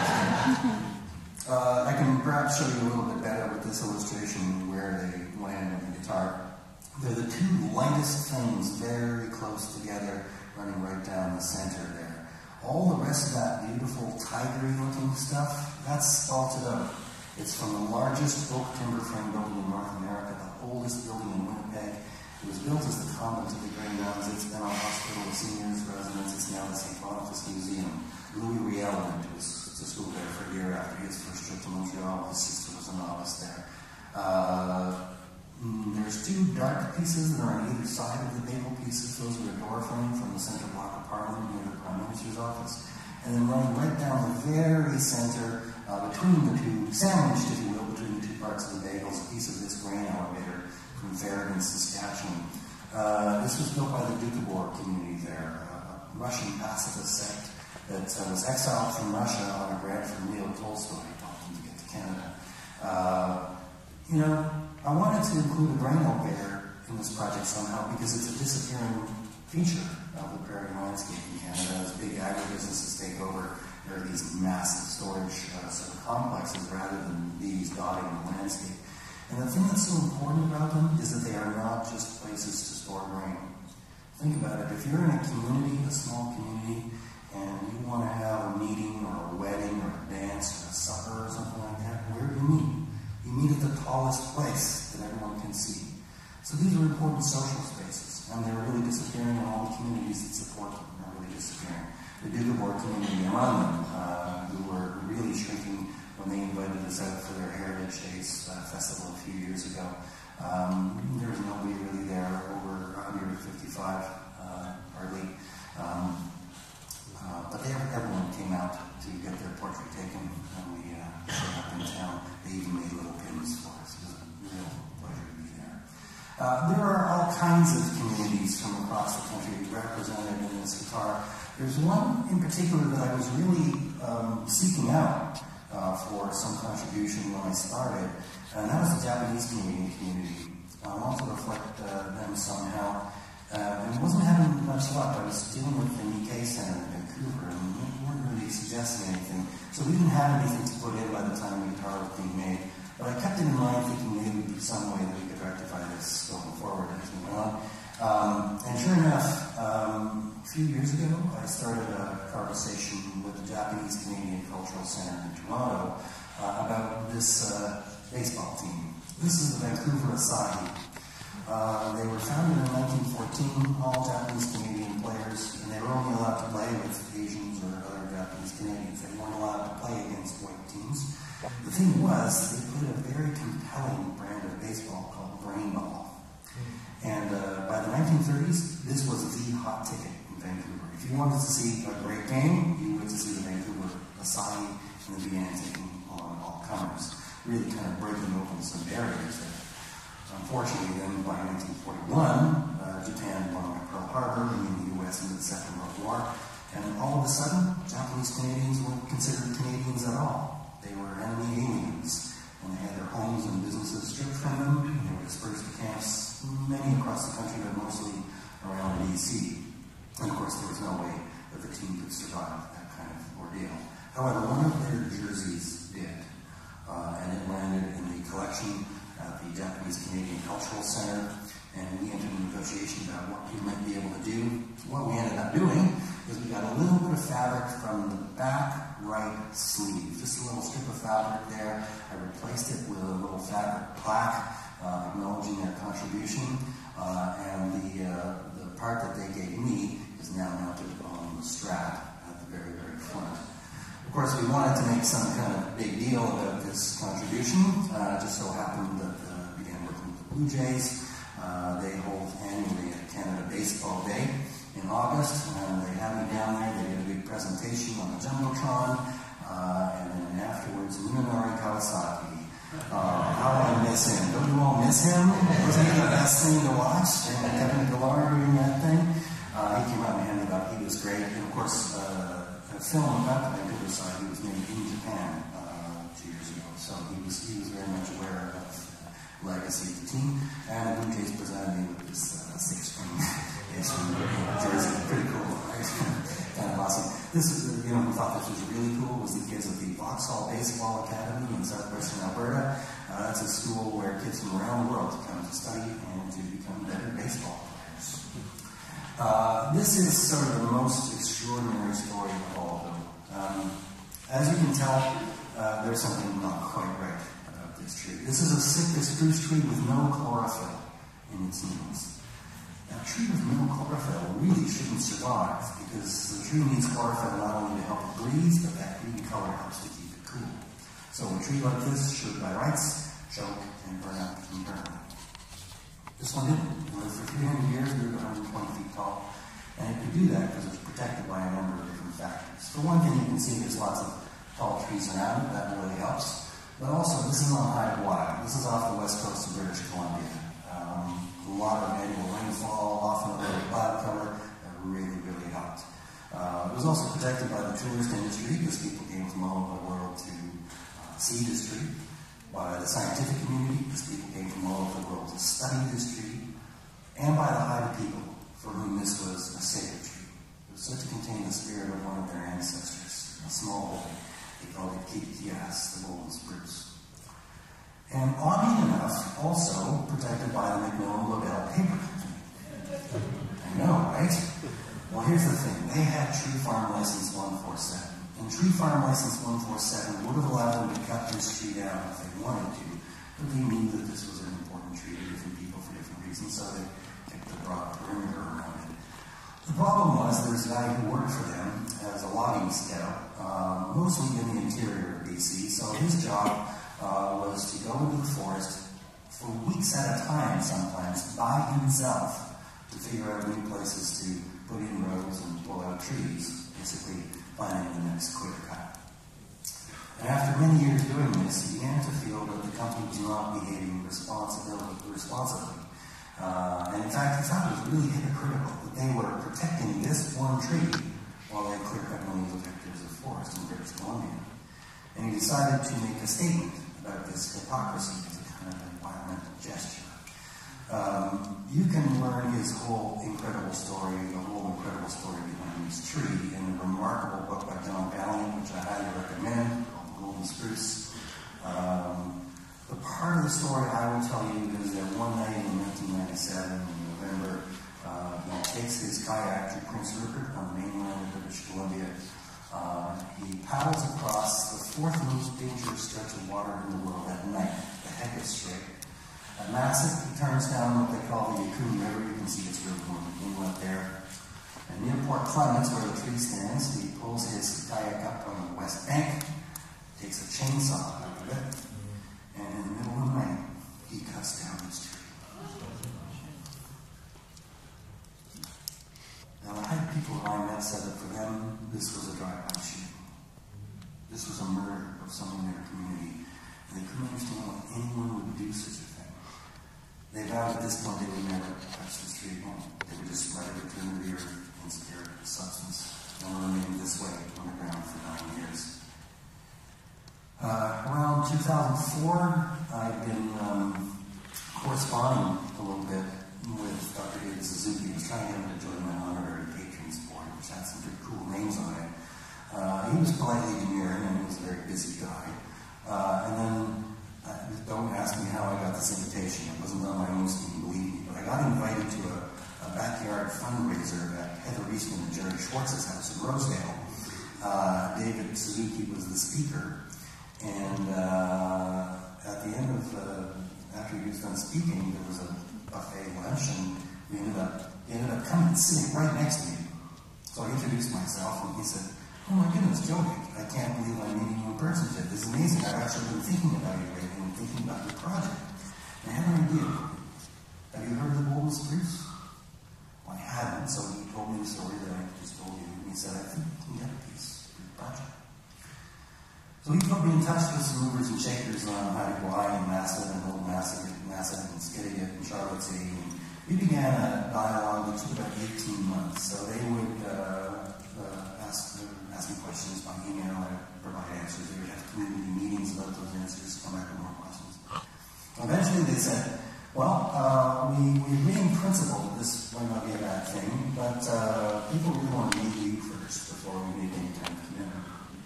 Speaker 3: uh, I can perhaps show you a little bit better with this illustration where they land on the guitar. They're the two lightest things very close together, running right down the center there. All the rest of that beautiful tigery looking stuff, that's vaulted up. It's from the largest oak timber frame building in North America, the oldest building in Winnipeg. It was built as the convent of the Grey Nuns. It's been a hospital, a seniors residence. It's now the Saint Boniface Museum. Louis Riel went to, his, to school there for a year after his first trip to Montreal. His sister was a novice there. Uh, There's two dark pieces that are on either side of the bagel pieces. Those are a door frame from the center block of Parliament near the Prime Minister's office. And then running right down the very center, uh, between the two, sandwiched, if you will, between the two parts of the bagels, a piece of this grain elevator from Farragon, Saskatchewan. Uh, this was built by the Doukhobor community there, a Russian pacifist sect that uh, was exiled from Russia on a grant from Leo Tolstoy, helped them to get to Canada. Uh, you know, I wanted to include a grain elevator in this project somehow because it's a disappearing feature of the prairie landscape in Canada. As big agribusinesses take over, there are these massive storage uh, sort of complexes rather than these dotting the landscape. And the thing that's so important about them is that they are not just places to store grain. Think about it. If you're in a community, a small community, and you want to have a meeting or a wedding or a dance or a supper or something like that, where do you meet? You meet at the tallest place that everyone can see. So these are important social spaces, and they're really disappearing, and all the communities that support them are really disappearing. the Doukhobor community among them, uh, who were really shrinking when they invited us out for their Heritage Days uh, festival a few years ago. Um, there was nobody really there over under fifty-five, uh, hardly. Um, uh, but they, everyone came out to get their portrait taken, and we uh, showed up in town. They even made little pins for us. It was a real pleasure to be there. Uh, there are all kinds of communities from across the country represented in this guitar. There's one in particular that I was really um, seeking out uh, for some contribution when I started, and that was the Japanese Canadian community. I wanted to reflect uh, them somehow, uh, and wasn't having much luck. I was dealing with the Nikkei Center in Vancouver, and we weren't really suggesting anything, so we didn't have anything to put in by the time the guitar was being made. But I kept it in mind, thinking maybe there would be some way that we could rectify this going forward as we went on. Um, and sure enough, um, a few years ago, I started a conversation with the Japanese Canadian Cultural Center in Toronto uh, about this uh, baseball team. This is the Vancouver Asahi. Uh, they were founded in nineteen fourteen, all Japanese Canadian players, and they were only allowed to play with Asians or other Japanese Canadians. They weren't allowed to play against white teams. The thing was, they played a very compelling brand of baseball called brain ball. And uh, by the nineteen thirties, this was the hot ticket in Vancouver. If you wanted to see a great game, you went to see the Vancouver Asahi, and they began taking on all comers, really kind of breaking open some barriers there. Unfortunately, then by nineteen forty-one, uh, Japan won Pearl Harbor, bringing the U S into the Second World War, and all of a sudden, Japanese Canadians weren't considered Canadians at all. They were enemy aliens, and they had their homes and businesses stripped from them, and they were dispersed to camps, many across the country, but mostly around D C. And of course, there was no way that the team could survive that kind of ordeal. However, one of their jerseys did, uh, and it landed in the collection at the Japanese Canadian Cultural Center, and we entered a negotiation about what we might be able to do. What we ended up doing is we got a little bit of fabric from the back right sleeve, just a little strip of fabric there. I replaced it with a little fabric plaque uh, acknowledging their contribution, uh, and the, uh, the part that they gave me is now mounted on the strap at the very, very front. Of course, we wanted to make some kind of big deal about this contribution. Uh, just so happened that uh, we began working with the Blue Jays. Uh, they hold annually at Canada Baseball Day in August, and they had me down there. They did a big presentation on the Jumbotron, uh, and then afterwards, Munenori Kawasaki. Uh, how I miss him. Don't you all miss him? Wasn't he the best thing to watch? And Kevin Gallar doing that thing. Uh, he came out and handed up. He was great. And of course, uh, a film about the Vancouver side, he was made in Japan uh, two years ago. So he was he was very much aware of the legacy of the team. And the Blue Jays presented me with this uh, six-string jersey. Pretty cool, right? Kind of awesome. This is, you know, who thought this was really cool was the kids of the Vauxhall Baseball Academy in southwestern Alberta. Uh, that's a school where kids from around the world come to study and to become better baseball players. Uh, this is sort of the most extraordinary story of all, though. Um, as you can tell, uh, there's something not quite right about this tree. This is a cypress spruce tree with no chlorophyll in its needles. A tree with no chlorophyll really shouldn't survive because the tree needs chlorophyll not only to help it breathe, but that green color helps to keep it cool. So a tree like this should, by rights, choke and burn out internally. This one didn't. It lived for three hundred years, grew to one hundred twenty feet tall, and it could do that because it was protected by a number of different factors. For one thing, you can see there's lots of tall trees around it. That really helps. But also, this is on high wild. This is off the west coast of British Columbia. Um, a lot of annual rainfall, often a little cloud cover, that really, really helped. Uh, it was also protected by the tourist industry because people came from all over the world to uh, see this tree. By the scientific community, because people came from all over the world to study this tree, and by the Haida people, for whom this was a sacred tree. It was said to contain the spirit of one of their ancestors, a small boy. They called it Kitikias, the golden spruce. And oddly enough, also protected by the McMillan Labelle Paper Company. I know, right? Well, here's the thing. They had Tree Farm License one forty-seven. And Tree Farm License one forty-seven would have allowed them to cut this tree down if they wanted to, but they knew that this was an important tree to different people for different reasons, so they kept a broad perimeter around it. The problem was there was a guy who worked for them as a logging scout, uh, mostly in the interior of B C, so his job uh, was to go into the forest for weeks at a time sometimes by himself to figure out new places to put in roads and pull out trees, basically finding the next clear cut. And after many years doing this, he began to feel that the company was not behaving responsibly. responsibly. Uh, and in fact, he thought it was really hypocritical that they were protecting this one tree while they clear cut millions of hectares of forest in British Columbia. And he decided to make a statement about this hypocrisy as a kind of environmental gesture. Um, you can learn his whole incredible story, the whole incredible story behind this tree in a remarkable book by John Valiant, which I highly recommend, called Golden Spruce. Um, the part of the story I will tell you is that one night in nineteen ninety-seven, in November, uh, he takes his kayak to Prince Rupert on the mainland of British Columbia. Uh, he paddles across the fourth most dangerous stretch of water in the world at night, the Hecate Strait. At Masset, he turns down what they call the Yukon River. You can see it's really going inlet there. And near Port Clements, where the tree stands, he pulls his kayak up on the west bank, takes a chainsaw out of it, and in the middle of the night, he cuts down this tree. Now, I had people that I met said that for them, this was a drive-by shooting. This was a murder of someone in their community, and they couldn't understand why anyone would do such a thing. They vowed at this point they would never touch this tree again. They would just let it return to the earth in spirit of substance, and will remain this way on the ground for nine years. Uh, around two thousand four, I've been um, corresponding a little bit with Doctor David Suzuki. I was trying to get him to join my honorary patrons board, which had some pretty cool names on it. Uh, he was politely demurring, and he was a very busy guy. Uh, and then, uh, don't ask me how I got this invitation. It wasn't on my own scheme, believe me. But I got invited to a, a backyard fundraiser at Heather Eastman and Jerry Schwartz's house in Rosedale. Uh, David Suzuki was the speaker. And uh, at the end of, uh, after he was done speaking, there was a buffet lunch, and we ended up, he ended up coming and sitting right next to me. So I introduced myself, and he said, "Oh my goodness, Joey, I can't believe I'm meeting you in person today. This is amazing. I've actually been thinking about you lately and thinking about your project. And I had an idea. Have you heard of the Golden Spruce?" Well, I hadn't, so he told me the story that I just told you, and he said, "I think we have a piece for your project." So he put me in touch with some movers and shakers on Haida and Masset and Old Masset, Masset and Skidegate and Charlotte City. And we began a dialogue that took about eighteen months. So they would uh, uh, ask, uh, ask me questions by email, I would provide answers. They would have community meetings about those answers, come back with more questions. Eventually they said, well, uh, we, we agree in principle that this might not be a bad thing, but uh, people really want to meet you first before we make any kind of commitment.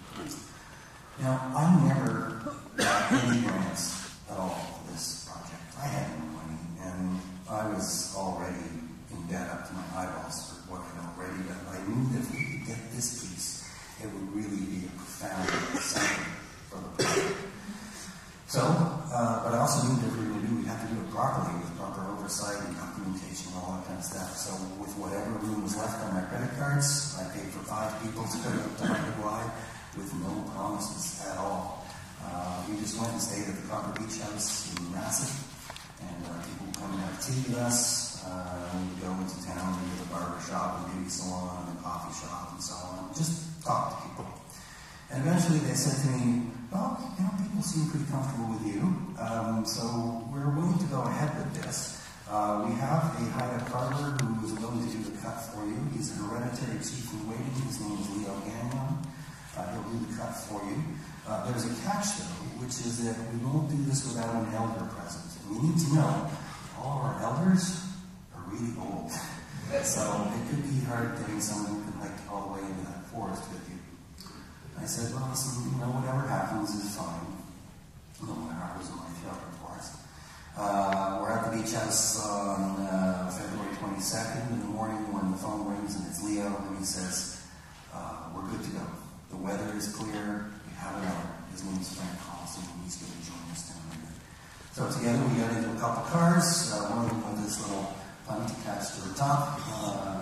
Speaker 3: Now, I never got any grants at all for this project. I had no money, and I was already in debt up to my eyeballs for what I'd already done. I knew that if we could get this piece, it would really be a profound center for the project. So, uh, but I also knew that if we were going to do, we'd have to do it properly with proper oversight and documentation and all that kind of stuff. So, with whatever room was left on my credit cards, I paid for five people to go to Haida with no promises at all. Uh, we just went and stayed at the Copper Beach House in Masset, and uh, people would come and have tea with us. Uh, we would go into town and to the barber shop and beauty salon and the coffee shop and so on. Just talk to people. And eventually they said to me, well, you know, people seem pretty comfortable with you, um, so we're willing to go ahead with this. Uh, we have a Haida carver who is willing to do the cut for you. He's a hereditary chief in waiting. His name is Leo Gagnon. Uh, he'll do the cut for you. Uh, there's a catch, though, which is that we won't do this without an elder present. And you need to know, all our elders are really old. So it could be hard getting someone who can hike all the way into that forest with you. I said, well, listen, you know, whatever happens is fine. No matter how it was in my throat, of course. Uh, we're at the beach house on uh, February twenty-second in the morning when the phone rings and it's Leo, and he says, uh, we're good to go. The weather is clear. We have an elder. His name is Frank Carlson, and he's going to join us down there. So together we got into a couple cars. Uh, one of them with this little punt attached to the top, uh, and we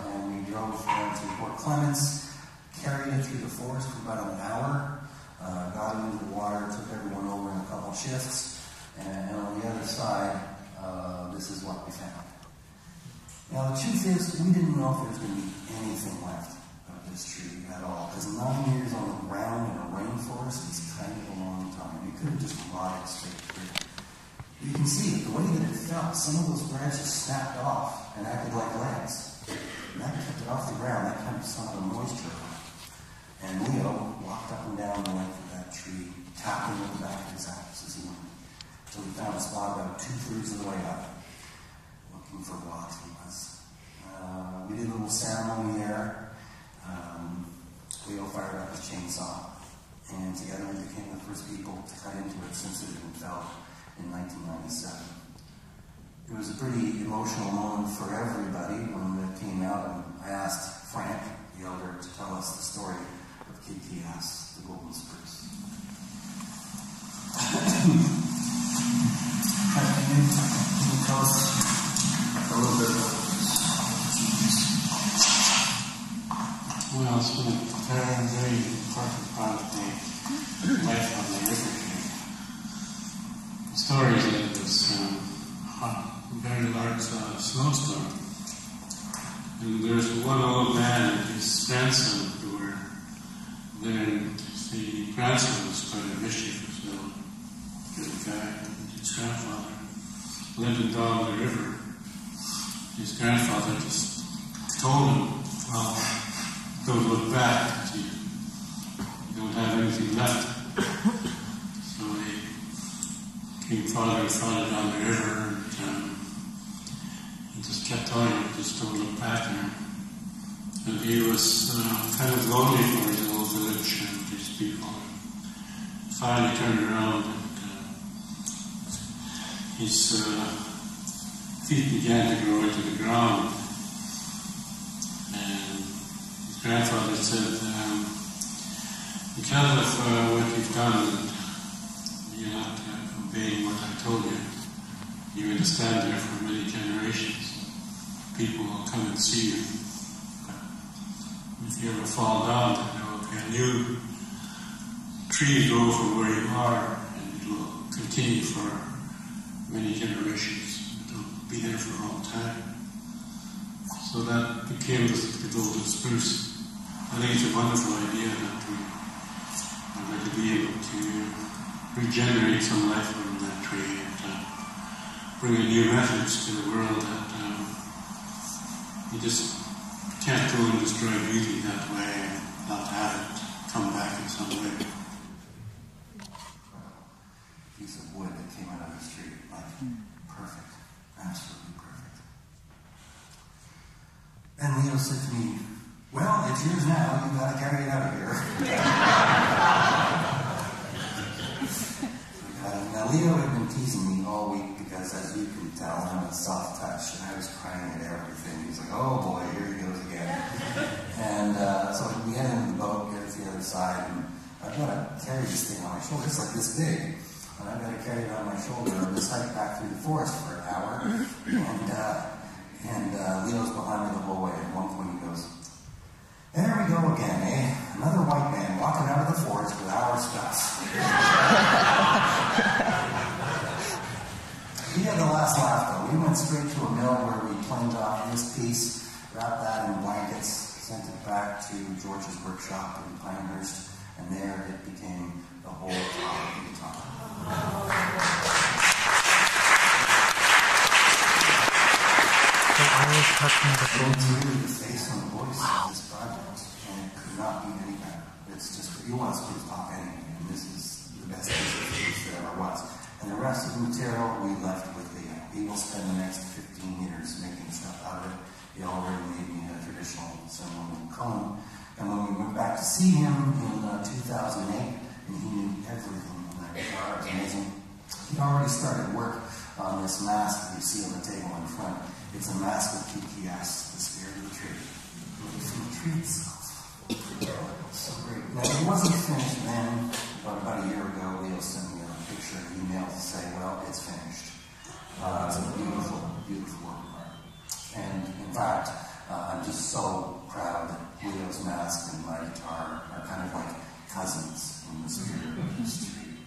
Speaker 3: drove down to Port Clements, carried it through the forest for about an hour, uh, got it into the water, took everyone over in a couple shifts, and, and on the other side, uh, this is what we found. Now, the truth is, we didn't know if there was going to be anything left of this tree at all, because nine years on the ground in a rainforest is kind of a long time. You could have just rotted straight through. You can see that the way that it fell, some of those branches snapped off and acted like legs. And that kept it off the ground. That kept some of the moisture off. And Leo walked up and down the length of that tree, tapping with the back of his axe as he went, until he found a spot about two-thirds of the way up, looking for what he was. Uh, we did a little ceremony there. Um, Leo fired up his chainsaw, and together we became the first people to cut into it since it had been felled in nineteen ninety-seven. It was a pretty emotional moment for everybody when it came out, and I asked Frank, the elder, to tell us the story of K T S, the Golden Spruce.
Speaker 2: Can you, can you tell us a little bit about this?
Speaker 7: Well, it's been a very, very important part of the life of the river tree. The story is that it was um, a very large uh, snowstorm. And there was one old man and his grandson who were there. And the grandson was quite a mischievous little good guy. And his grandfather lived down the river. His grandfather just told him, well, don't look back, you, you don't have anything left. So he came farther and farther down the river, and um, he just kept on, just don't look back. And, and he was uh, kind of lonely for his little village and his people. And finally turned around, and uh, his uh, feet began to grow into the ground. His grandfather said, um, because of uh, what you've done, and you're not uh, obeying what I told you, you're going to stand there for many generations. People will come and see you. If you ever fall down, there will be a new tree grow from where you are, and it will continue for many generations. It will be there for a long time. So that became the, the Golden Spruce. I think it's a wonderful idea that we are going to be able to regenerate some life from that tree and uh, bring a new message to the world that um, you just can't go and destroy beauty that way and not have it come back in some way.
Speaker 3: A piece of wood that came out of the tree, like perfect, absolutely perfect. And Leo said to me, well, it's yours now, you've got to carry it out of here. uh, now, Leo had been teasing me all week because, as you can tell, I'm a soft touch, and I was crying at everything. He was like, oh boy, here he goes again. And uh, so we get into the boat, get to the other side, and I've got to carry this thing on my shoulder. It's like this big. And I've got to carry it on my shoulder on this hike back through the forest for an hour. And, uh, and uh, Leo's behind me the whole way. At one point he goes, there we go again, eh? Another white man walking out of the forest with our stuff. We had the last laugh, though. We went straight to a mill where we planed off this piece, wrapped that in blankets, sent it back to George's workshop in Pinehurst, and there it became the whole top of the top.
Speaker 8: Always touching the
Speaker 3: It's really the face and the voice wow. of this project, and it could not be any better. It's just, you want to spruce pop anyway, and this is the best piece of spruce there ever was. And the rest of the material we left with Leo. He will spend the next fifteen years making stuff out of it. He already made me a traditional ceremonial cone. And when we went back to see him in uh, two thousand eight, and he knew everything on that guitar, it was amazing. He'd already started work on this mask that you see on the table in front. It's a mask of K T S, the spirit of the tree. From the tree itself. So great. Now, it wasn't finished then, but about a year ago, Leo sent me a picture, an email to say, well, it's finished. Uh, it's a beautiful, beautiful work of art. And in fact, Uh, I'm just so proud that Leo's mask and my guitar are kind of like cousins in the spirit of history.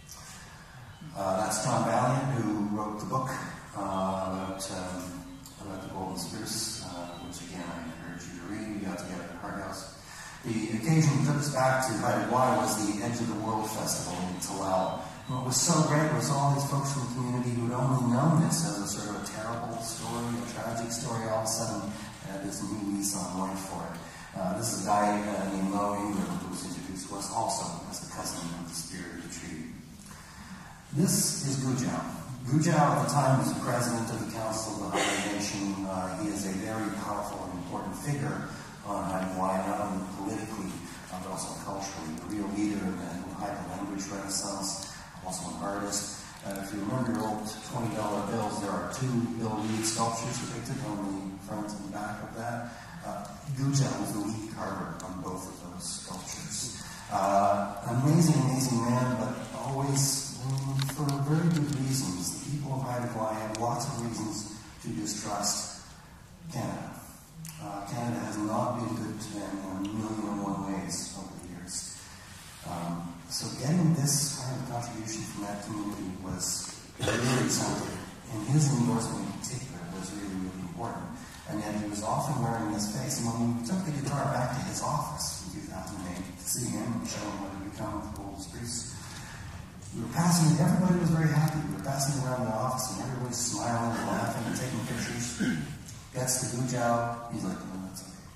Speaker 3: Uh, that's John Valiant, who wrote the book uh, about, um, about the Golden Spruce, uh, which again I encourage you to read. We got together at Hard House. The occasion took us back to Haida Gwaii was the Edge of the World Festival in Talal. And what was so great was all these folks from the community who'd only known this as a sort of a terrible story, a tragic story, all of a sudden had this new lease on life for it. Uh, this is a guy uh, named Mo Ingram who was introduced to us also as the cousin of the spirit of the tree. This is Gujao. Gujao at the time was the president of the Council of the Haida Nation. Uh, he is a very powerful and important figure on Haida Gwaii, not only politically, uh, but also culturally. A real leader in the Haida language renaissance, also an artist. Uh, if you remember your old twenty dollar bills, there are two Bill Reed sculptures depicted on the front and back of that. Uh, Gujao was the lead carver on both of those sculptures. Uh, amazing, amazing man, but always, um, for very good reasons. The people of Haida Gwaii have lots of reasons to distrust Canada. Uh, Canada has not been good to them in a million and one ways over the years. Um, so getting this kind of contribution from that community was really something. And his endorsement in particular was really, really important. And yet he was often wearing this face. And when we took the guitar back to his office in two thousand eight to see him and show him what had become of Golden Spruce, we were passing it. Everybody was very happy. We were passing around the office and everybody's smiling and laughing and taking pictures. Gets to Gujao, he's like, no, that's okay.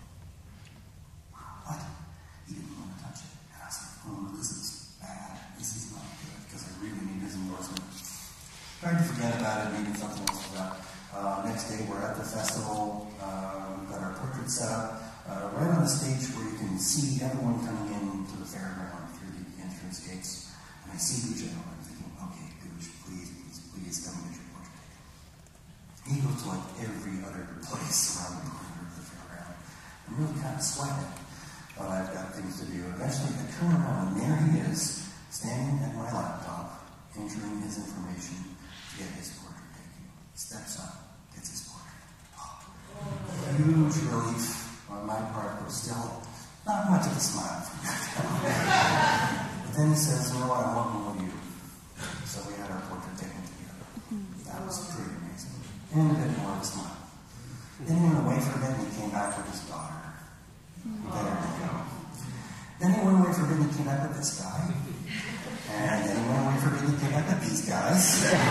Speaker 3: What? He didn't want to touch it. And I was like, oh, this is bad. This is not good, because I really need his endorsement. Tried to forget about it, maybe something else was up. Uh, next day, we're at the festival. Uh, we've got our portrait set up uh, right on the stage where you can see everyone coming in to the fairground through the entrance gates. And I see Gujao, and I'm thinking, okay, Guj, please, please, please, come and get your portrait taken. He goes to like every other place around the corner of the fairground. I'm really kind of sweating, but I've got things to do. Eventually, I turn around, and there he is, standing at my laptop, entering his information to get his portrait taken. Steps up, gets his portrait. Oh, huge relief on my part, but still not much of a smile from that. But then he says, you know what, I want one of you. So we had our portrait taken together. That was pretty amazing. And a bit more of a smile. Then he went away for a bit and he came back with his daughter. There we go. Then he went away for a bit and he came back with this guy. And then he went away for a bit and he came back with these guys.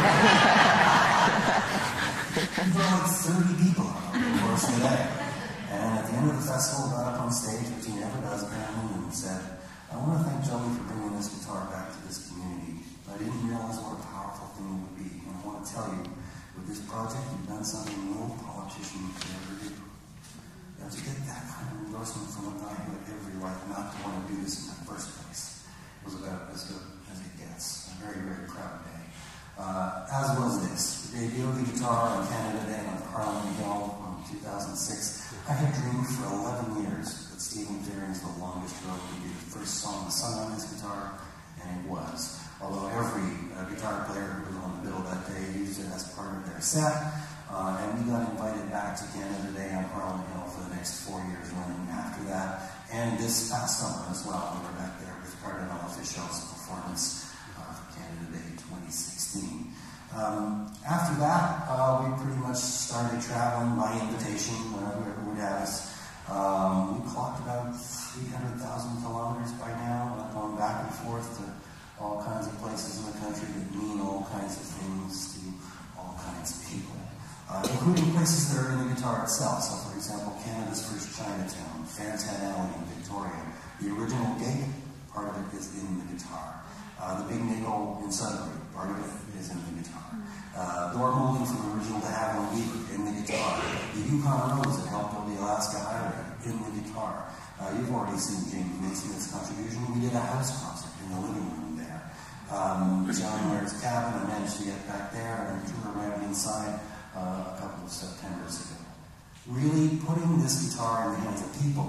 Speaker 3: There were like thirty people over the course of the day. And at the end of the festival, got up on stage, which he never does apparently, and said, I want to thank Joey for bringing this guitar back to this community. I didn't realize what a powerful thing it would be. And I want to tell you, with this project, you've done something no politician could ever do. You have to get that kind of endorsement from a guy who had every right not to want to do this in the first place. It was about as good as it gets. A very, very proud day. Uh, as was this. The debut of the guitar on Canada Day on Parliament Hill in two thousand six. I had dreamed for eleven years that Stephen Fearing's The Longest Road would be the first song sung on his guitar, and it was. Although every uh, guitar player who was on the bill that day used it as part of their set, uh, and we got invited back to Canada Day on Parliament Hill for the next four years running after that, and this past summer as well. We were back there with Cardinal Official's performance uh, for Canada Day twenty sixteen. Um, after that, uh, we pretty much started traveling by invitation, uh, whoever would have us. Um, we clocked about three hundred thousand kilometers by now, uh, going back and forth to all kinds of places in the country that mean all kinds of things to all kinds of people, uh, including places that are in the guitar itself. So, for example, Canada's first Chinatown, Fairton Alley in Victoria. The original gig, part of it is in the guitar. Uh, the Big Nickel in Sudbury, part of it is in the guitar. Uh, door molding from the original De Havilland Weaver in the guitar. The Yukon Roads that helped build the Alaska Highway in the guitar. Uh, you've already seen James Mason's contribution. We did a house concert in the living room there. Um, John Wayne's cabin, I managed to get back there and tour around inside uh, a couple of Septembers ago. Really putting this guitar in the hands of people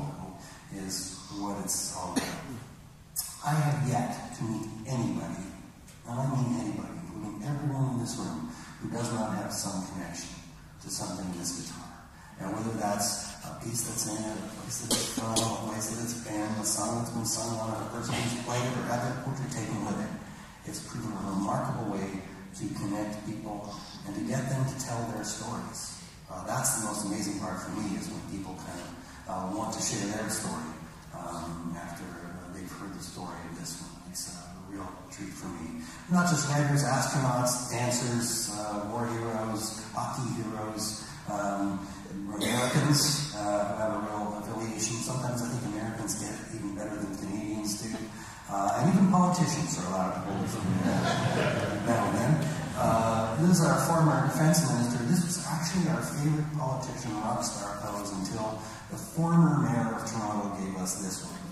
Speaker 3: is what it's all about. I have yet to meet anybody, and I mean anybody, including everyone in this room, who does not have some connection to something in this guitar. And whether that's uh, a piece that's in it, a place that it's from, a place that it's been, a song that's been sung on it, a person who's played it, or had their portrait taken with it. It's proven a remarkable way to connect people and to get them to tell their stories. Uh, that's the most amazing part for me, is when people kind of uh, want to share their story um, after uh, they've heard the story of this one. It's a real treat for me. Not just writers, astronauts, dancers, uh, war heroes, hockey heroes, um, Americans uh, who have a real affiliation. Sometimes I think Americans get it even better than Canadians do. Uh, and even politicians are allowed to hold it from now and then. Uh, this is our former defense minister. This was actually our favorite politician rock star pose until the former mayor of Toronto gave us this one.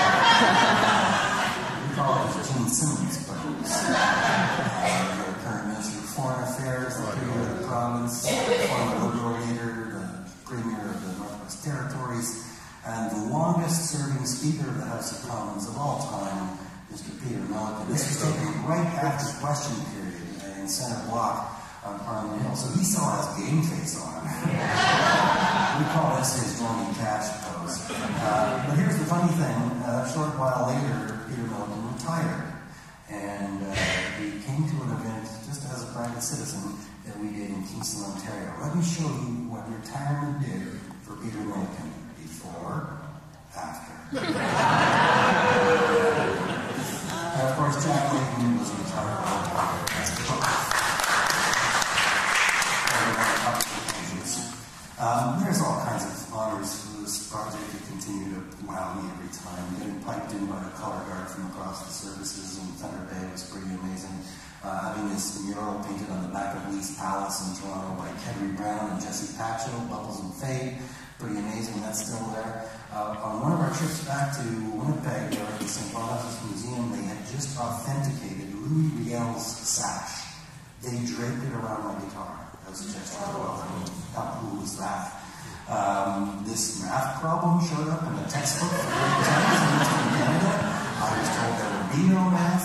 Speaker 3: We call it the Gene Simmons pose. Uh, the current Minister of Foreign Affairs, the Premier of the province, the former Liberal leader, the Premier of the Northwest Territories, and the longest serving Speaker of the House of Commons of all time, Mister Peter Milliken. This was taken right after question period in Centre Block on Parliament Hill, so he still has game face on. We call this his Johnny Cash pose. Uh, but here's the funny thing, uh, a short while later, Peter Milliken retired, and uh, he came to an event just as a private citizen that we did in Kingston, Ontario. Let me show you what retirement did for Peter Milliken. Before, after. And of course, Jack Layton was retired. Um, there's all kinds of honors for this project that continue to wow me every time. Getting piped in by the color guard from across the services in Thunder Bay was pretty amazing. Uh, having this mural painted on the back of Lee's Palace in Toronto by Kedry Brown and Jesse Pacho, Bubbles and Fade. Pretty amazing, that's still there. Uh, on one of our trips back to Winnipeg, there at the Saint Boniface Museum, they had just authenticated Louis Riel's sash. They draped it around my guitar as a gesture of welcome. How cool was that? Um, this math problem showed up in a textbook for Great Times in Eastern Canada. I was told there would be no math.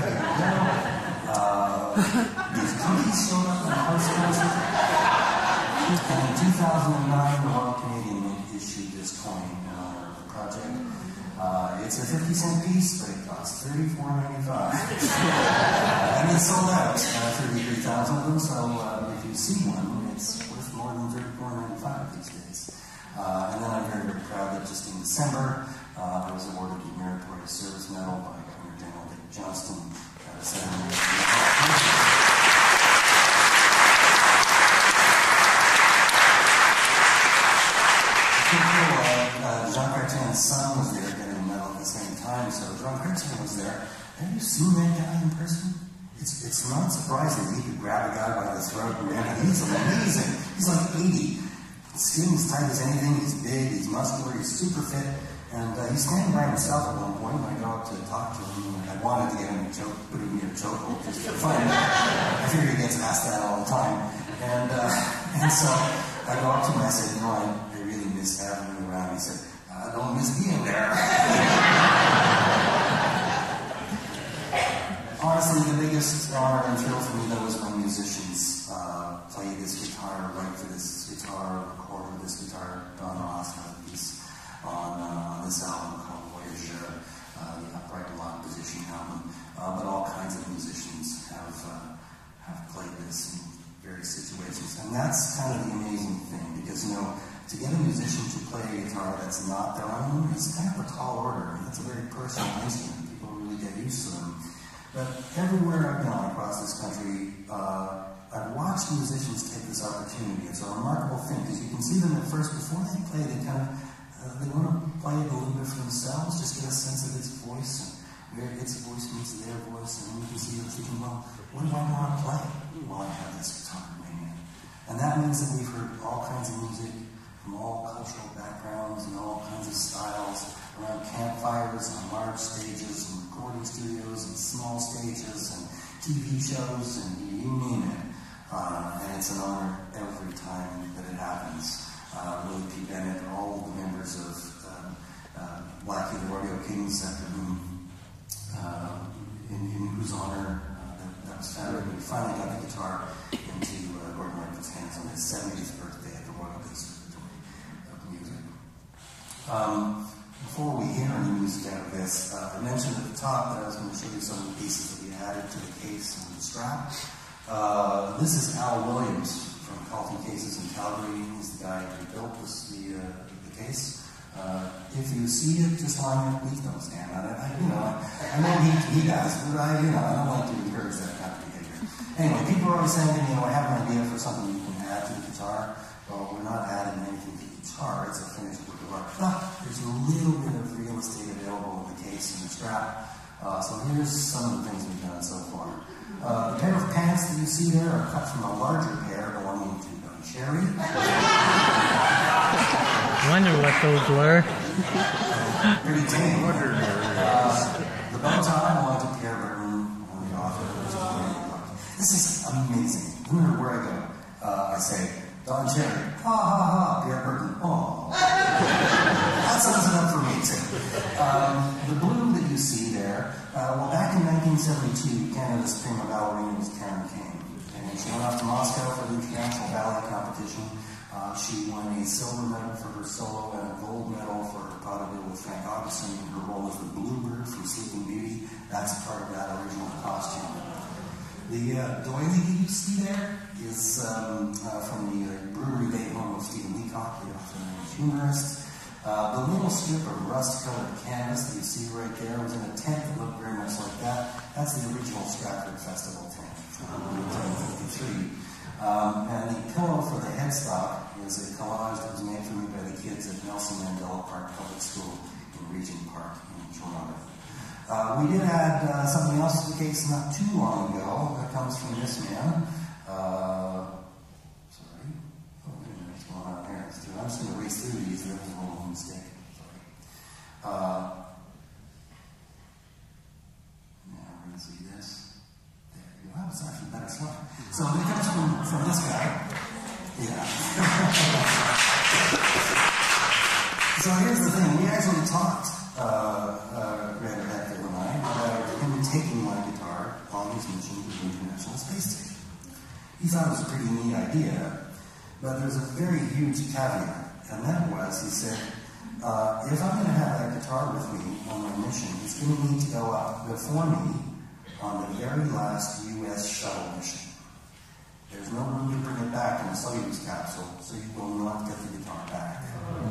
Speaker 3: Uh, these cookies showed up in a house concert. And in two thousand nine, the Royal Canadian Mint issued this coin in honor of the project. Uh, it's a fifty cent piece, but it costs thirty-four ninety-five. uh, and it's sold out, uh, thirty-three thousand of them, so uh, if you see one, it's worth more than thirty-four ninety-five these days. Uh, and then I'm very, very proud that just in December, uh, I was awarded the Meritorious Service Medal by Governor General Dick Johnston at a ceremony. Uh, Jean Chrétien's son was there getting a medal at the same time, so Jean Chrétien was there. Have you seen that guy in person? It's it's not surprising he could grab a guy by the throat and man, he's amazing. He's like eighty. His skin is tight as anything, he's big, he's muscular, he's super fit, and uh, he's standing by himself at one point, and I go up to talk to him, and I wanted to get him to choke, put him near a chokehold just for fun. I figure he gets asked that all the time. And, uh, and so I go up to him and I said, you know, I miss having you around. He said, I don't miss being there. Honestly, the biggest honor and thrill for me, though, is when musicians uh, play this guitar, write for this guitar, record with this guitar. Don Ross has a piece on, uh, on this album called Voyageur, uh, the Upright Lock Position album. Uh, but all kinds of musicians have, uh, have played this in various situations. And that's kind of the amazing thing, because, you know, to get a musician to play a guitar that's not their own is kind of a tall order. I mean, it's a very personal instrument. People really get used to them. But everywhere I've gone across this country, uh, I've watched musicians take this opportunity. It's a remarkable thing, because you can see them at first, before they play, they kind of, uh, they want to play it a little bit for themselves, just get a sense of its voice, and where its voice meets their voice, and then you can see them thinking, well, what do I want to play? Well, I have this guitar playing it. And that means that we've heard all kinds of music from all cultural backgrounds and all kinds of styles, around campfires, on large stages, and recording studios, and small stages, and T V shows, and you name it. Uh, and it's an honor every time that it happens. Uh, Willie P. Bennett, all the members of uh, uh, Blackie the Rodeo Kings, after whom, uh, in, in whose honor uh, that, that was founded, we finally got the guitar into uh, Gordon Lightfoot's hands on his seventieth birthday at the Royal Conservatory of Music. Um, before we hear any music out of this, uh, I mentioned at the top that I was going to show you some of the pieces that we added to the case and the strap. Uh, this is Al Williams from Calton Cases in Calgary. He's the guy who built this, the, uh, the case. Uh, if you see it just lying there, please don't stand on it. I, you know, I, I know he, he does, but I, you know, I don't like to encourage that kind of behavior. Anyway, people are always saying to me, you know, I have an idea for something you can add to the guitar. Well, we're not adding anything to the guitar. It's a finished work of art. But there's a little bit of real estate available in the case and the strap. Uh, so here's some of the things we've done so far. Uh, the pair of pants that you see there are cut from a larger pair belonging to Don Cherry.
Speaker 8: I wonder what those were.
Speaker 3: Pretty tame. Uh, the bow tie belonged to Pierre Burton, one of the authors. This is amazing. No matter where I go, uh, I say, Don Cherry, ha ha ha, Pierre Burton, oh. That sums it up for me, too. Um, the blue that you see there, uh, well, back in nineteen seventy-two, Canada's prima ballerina was Karen Kane. And she went off to Moscow for the international ballet competition. Uh, she won a silver medal for her solo and a gold medal for her vaudeville with Frank Augustin in her role as the Bluebird from Sleeping Beauty. That's part of that original costume. The uh, doily that you see there is um, uh, from the uh, Brewery Day home of Stephen Leacock, the often humorist. Uh, the little strip of rust-colored canvas that you see right there was in a tent that looked very much like that. That's the original Stratford Festival tent from nineteen fifty-three. Um, and the pillow for the headstock is a collage that was made for me by the kids at Nelson Mandela Park Public School in Regent Park in Toronto. Uh, we did add uh, something else to the case not too long ago. That comes from this man. Uh, sorry. Oh, wait a minute. What's going on here? I'm just going to race through these. There was a little mistake. Sorry. Uh, now we're going to see this. There you go. It's actually better slide. So it comes from, from this guy. Yeah. So here's the thing. We actually talked, uh, uh, Randy Hatfield and I, about him taking my guitar on his mission to the International Space Station. He thought it was a pretty neat idea, but there's a very huge caveat, and that was, he said, uh, if I'm going to have that guitar with me on my mission, it's going to need to go up before me on the very last U S shuttle mission. There's no room to bring it back in a Soyuz capsule, so you will not get the guitar back.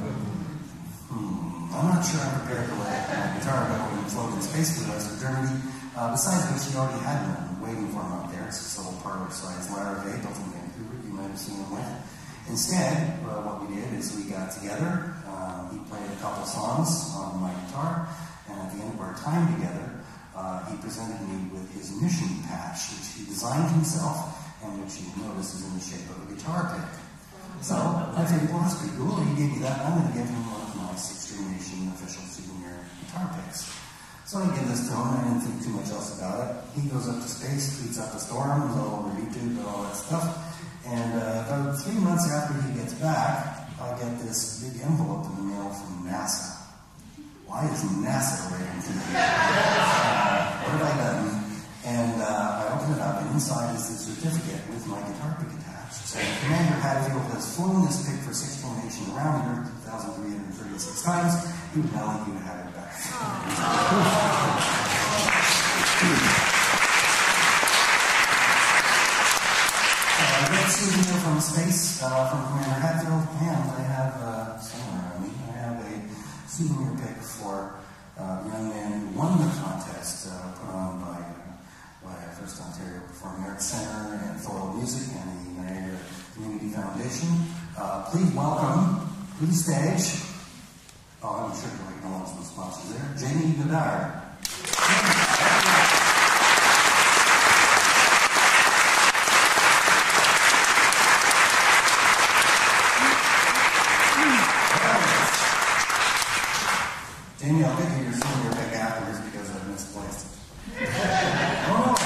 Speaker 3: Hmm, I'm not sure I'm prepared to let my guitar go and float in space for the rest of Germany. Uh, besides which, he already had one waiting for him up there. It's this little parlor-sized Larrivee built in Vancouver. You might have seen him with. Instead, uh, what we did is we got together. Uh, he played a couple songs on my guitar, and at the end of our time together, uh, he presented me with his mission patch, which he designed himself, and which you notice is in the shape of a guitar pick. So I figured, well, that's pretty cool. He gave me that. I'm going to give him one of my Extreme Nation official souvenir guitar picks. So I give this to him. I didn't think too much else about it. He goes up to space, tweets up a storm, all over YouTube and all that stuff. And uh, about three months after he gets back, I get this big envelope in the mail from NASA. Why is NASA writing to me? Uh, what have I done? And uh, I open it up, and inside is the certificate with my guitar pick attached. So Commander Hadfield has flown this pick for sixteen nation around the Earth two thousand three hundred thirty-six times. He would now like you to have it back. uh, I get a souvenir from space uh, from Commander Hadfield, and I have uh, somewhere around me, I have a souvenir pick for uh, a young man who won the contest uh, put on by by First Ontario Performing Arts Centre and Thorold Music and the Niagara Community Foundation. Uh, please welcome to the stage, oh, I'm sure to acknowledge the sponsors there, Jamie Bedard. Jamie, I'll get you your souvenir pick afterwards because I've misplaced it. Oh,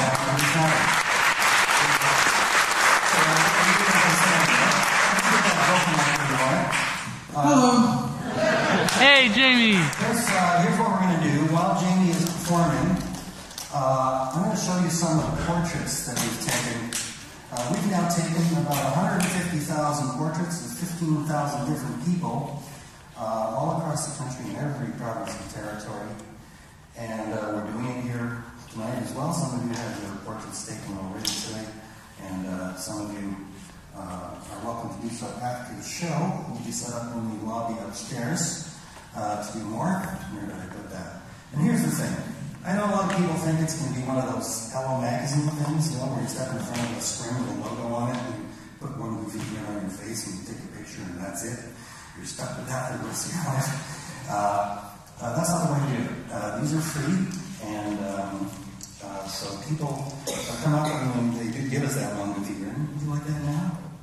Speaker 8: Hello. Hey, Jamie.
Speaker 3: Here's, uh, here's what we're going to do. While Jamie is performing, uh, I'm going to show you some of the portraits that we've taken. Uh, we've now taken about one hundred fifty thousand portraits of fifteen thousand different people. uh, all across the country in every province and territory. And uh, we're doing it here tonight as well. Some of you have your portraits taken already today, and uh, some of you uh, are welcome to do so after the show. We'll be set up in the lobby upstairs uh, to do more. Where did I put that? And here's the thing. I know a lot of people think it's going to be one of those Hello Magazine things, you know, where you step in front of a screen with a logo on it, and you put one movie on your face, and you take a picture, and that's it. You're stuck with that for the rest of your life. Uh, uh, that's not the way to do it. Uh, these are free, and um, uh, so people uh, come up, and they do give us that one movie. Would you like that now?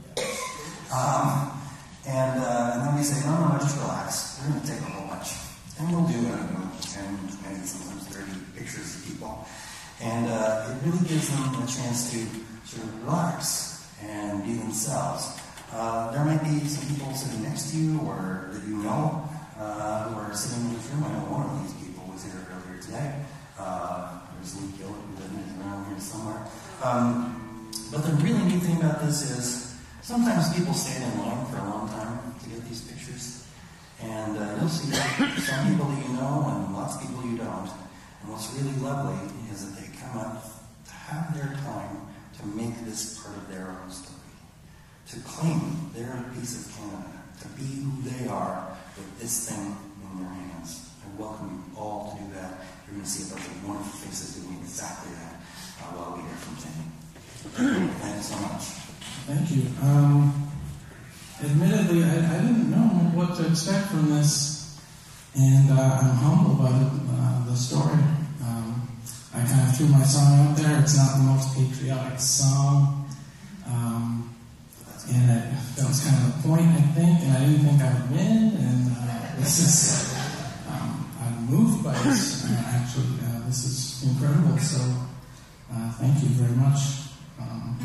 Speaker 3: Um, and, uh, and then we say, no, no, no, just relax. We're going to take a whole bunch. And we'll do, I don't know, ten, twenty, sometimes thirty pictures of people. And uh, it really gives them a chance to sort of relax and be themselves. Uh, there might be some people sitting next to you or that you know uh, who are sitting in this room. I know one of these people was here earlier today. Uh, there's Lee Gillett, who lives around here somewhere. Um, but the really neat thing about this is sometimes people stand in line for a long time to get these pictures. And uh, you'll see some people that you know and lots of people you don't. And what's really lovely is that they come up to have their time to make this part of their own story. To claim their piece of Canada. To be who they are with this thing in their hands. I welcome you all to do that. You're going to see a bunch of wonderful faces doing exactly that uh, while we hear from Timmy. Thank you so much.
Speaker 9: Thank you. Um, Admittedly, I, I didn't know what to expect from this, and uh, I'm humbled by the, uh, the story. Um, I kind of threw my song out there. It's not the most patriotic song, um, and it, that was kind of the point, I think, and I didn't think I would win, and uh, this is, um, I'm moved by this, uh, actually. Uh, this is incredible, so uh, thank you very much. Um,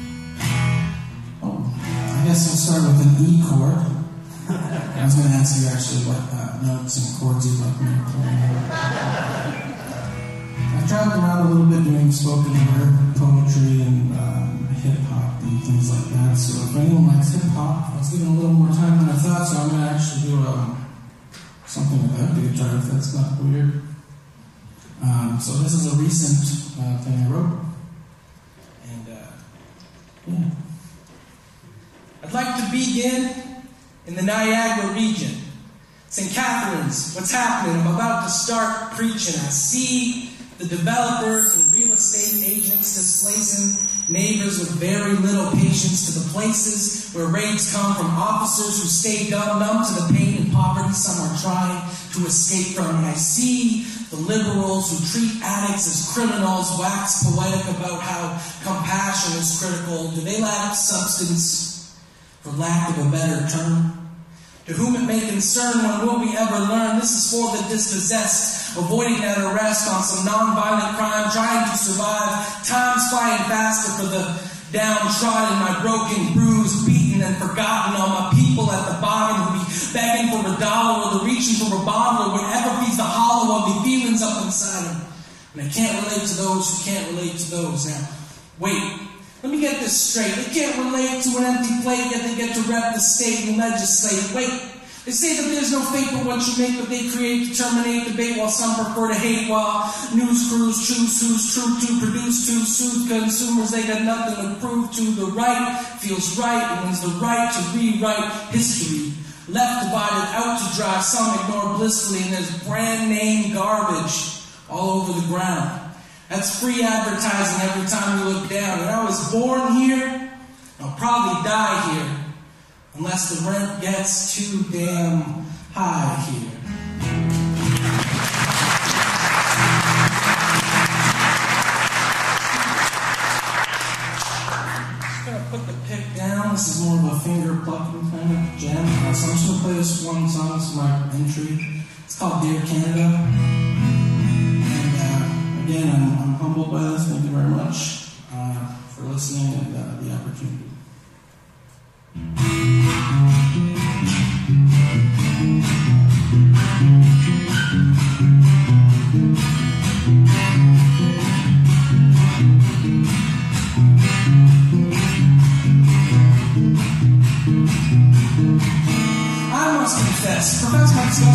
Speaker 9: oh. I guess I'll start with an E chord. I was going to ask you actually what uh, notes and chords you'd like me to play. I've traveled around a little bit doing spoken word, poetry, and um, hip-hop and things like that. So if anyone likes hip-hop, I was given a little more time than I thought, so I'm going to actually do um, something without the guitar, if that's not weird. Um, so this is a recent uh, thing I wrote. And, uh, yeah. I'd like to begin in the Niagara region. Saint Catharines, what's happening? I'm about to start preaching. I see the developers and real estate agents displacing neighbors with very little patience to the places where raids come from officers who stay dumb, numb to the pain and poverty some are trying to escape from. And I see the liberals who treat addicts as criminals wax poetic about how compassion is critical. Do they lack substance? For lack of a better term, to whom it may concern, when will we ever learn? This is for the dispossessed, avoiding that arrest on some non-violent crime, trying to survive. Time's flying faster for the downtrodden, my broken, bruised, beaten, and forgotten. All my people at the bottom who be begging for a dollar, or the reaching for a bottle, or whatever feeds the hollow of the feelings up inside them. And I can't relate to those who can't relate to those. Now, wait. Let me get this straight. They can't relate to an empty plate, yet they get to rep the state and legislate. Wait, they say that there's no fate but what you make, but they create to terminate debate while some prefer to hate, while news crews choose who's true to produce to soothe consumers. They got nothing to prove to. The right feels right and wins the right to rewrite history. Left divided, out to dry, some ignore blissfully, and there's brand name garbage all over the ground. That's free advertising every time you look down. And I was born here, I'll probably die here, unless the rent gets too damn high here. I'm gonna put the pick down. This is more of a finger plucking kind of jam. So I'm just gonna play this one song. This is my entry. It's called Dear Canada. Again, I'm, I'm humbled by this. Thank you very much uh, for listening and uh, the opportunity. I must confess, profess my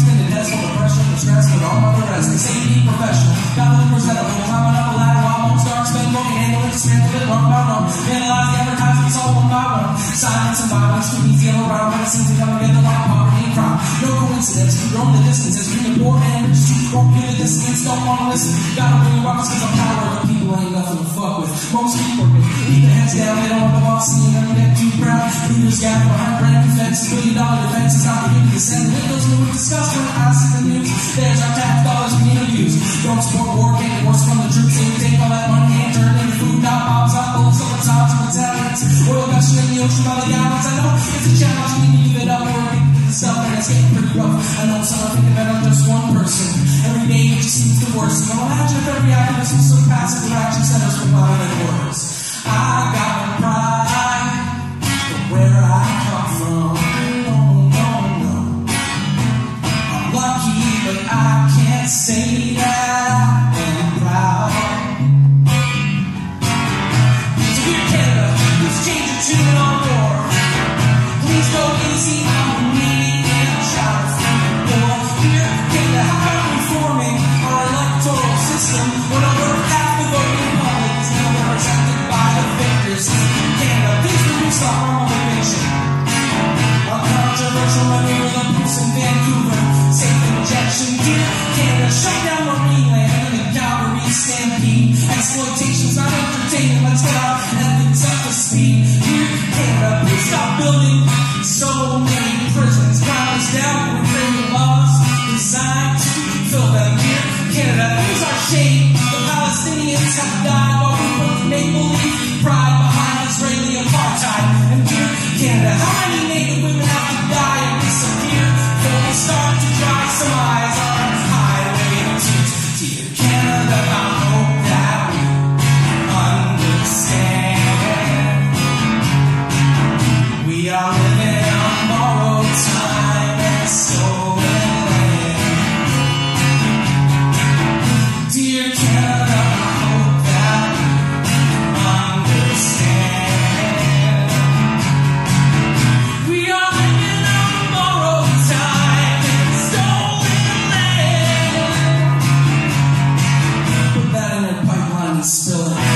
Speaker 9: Silence and violence can easy all around, but it seems to come together like poverty and crime. No coincidence, we're on the distance as we the poor and rich too far in the distance. Don't wanna listen, gotta bring rocks cause the power of the people ain't nothing to fuck with. Most people keep their heads down, they don't want the boss seeing them get too proud. Leaders gather behind brand new fences, billion dollar defenses, not the give you the send windows when we discuss when I see the news. There's our tax dollars we interviews. Don't support war, get the worst from the troops, and we take all that money and turn it into food, not bombs, not bullets, all the time to battalions. Oil gushing in the ocean by the gallons. I know it's a challenge, we need to give it up, we're addicted to stuff, and it's getting pretty rough. I know some are thinking that I'm just one person. Every day it just seems to worsen. Well, imagine if every activist was so passive their action centers for violent words. I got no pride for where I come from. No, no, no. I'm lucky, but I can't say that I'm proud. So here, Canada, let's change your tune on war. Please go easy on me and shout from the door. Here, Canada, how about reforming our electoral system when over half the voting public is now represented by the victors? Canada, please reduce the harm of eviction. A controversial maneuver, the Bruce in Vancouver, safe injection. Here, Canada, shut down Marineland and the Calgary stampede. Exploitation's not entertaining, let's get our ethics up to speed. Here, Canada, please stop building so many prisons. Crime is down, we're creating laws designed to fill them. Here, Canada, here's our shame. The Palestinians have died while we put make-believe pride behind Israeli apartheid. And here, Canada, how many Native women have to die and disappear before we start to dry some eyes on our highway of tears? Dear Canada, I hope that we understand. We are living on borrowed time and stolen land. Dear Canada, I hope that we understand. We are living on borrowed time and stolen land. Put that in your pipeline and spill it.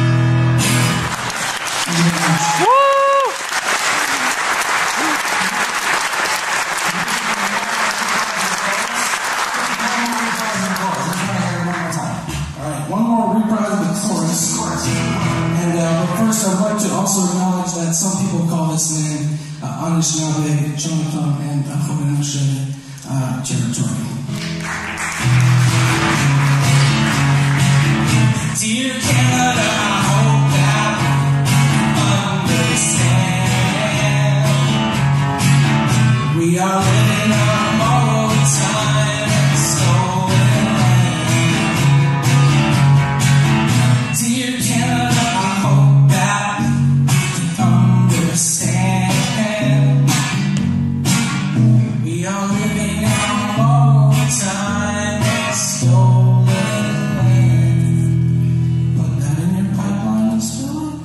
Speaker 9: Yeah. One more reprise of the chorus. And uh, but first, I'd like to also acknowledge that some people call this land uh, Anishinaabe, Choctaw, and Haudenosaunee uh, territory. Dear Canada, I hope that you understand. We are living on borrowed time and stolen land. Dear Canada, I hope that you understand. We are living on borrowed time and stolen land. Put that in your pipeline and spill it.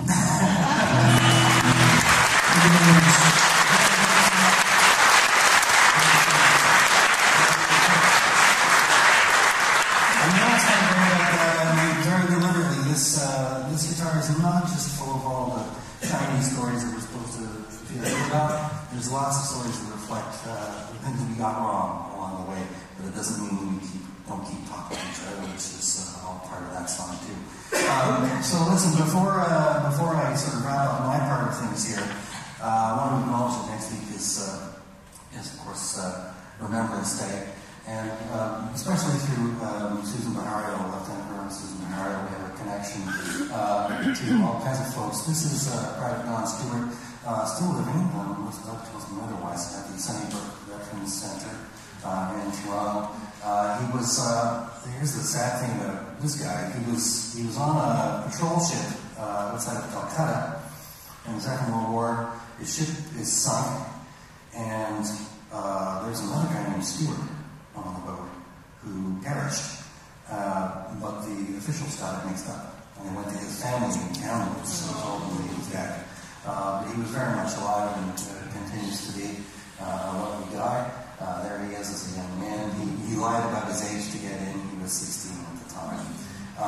Speaker 3: Not just full of all the shiny stories that we're supposed to feel good about. There's lots of stories that reflect uh, the things that we got wrong along the way, but it doesn't mean we keep, don't keep talking to each other, which is uh, all part of that song too. Uh, so listen, before uh, before I sort of wrap up my part of things here, uh, I want to acknowledge that next week is, uh, is of course, uh, Remembrance Day. And um, especially through um, Susan Bahario, Lieutenant Colonel Susan Bahario, we have a connection uh, to all kinds of folks. This is uh, Private Don Stewart, uh, still living, um, was about to tell me otherwise, at the Sunnybrook Veterans Center uh, in Toronto. Uh, he was, uh, here's the sad thing about this guy, he was, he was on a patrol ship uh, outside of Calcutta in the Second World War. His ship is sunk, and uh, there's another guy named Stewart on the boat who perished, uh, but the officials got it mixed up, and they went to his family in Kamloops and told him that he was dead. Uh, but he was very much alive and uh, continues to be uh, a lovely guy. Uh, there he is as a young man. He, he lied about his age to get in. He was sixteen at the time. Uh,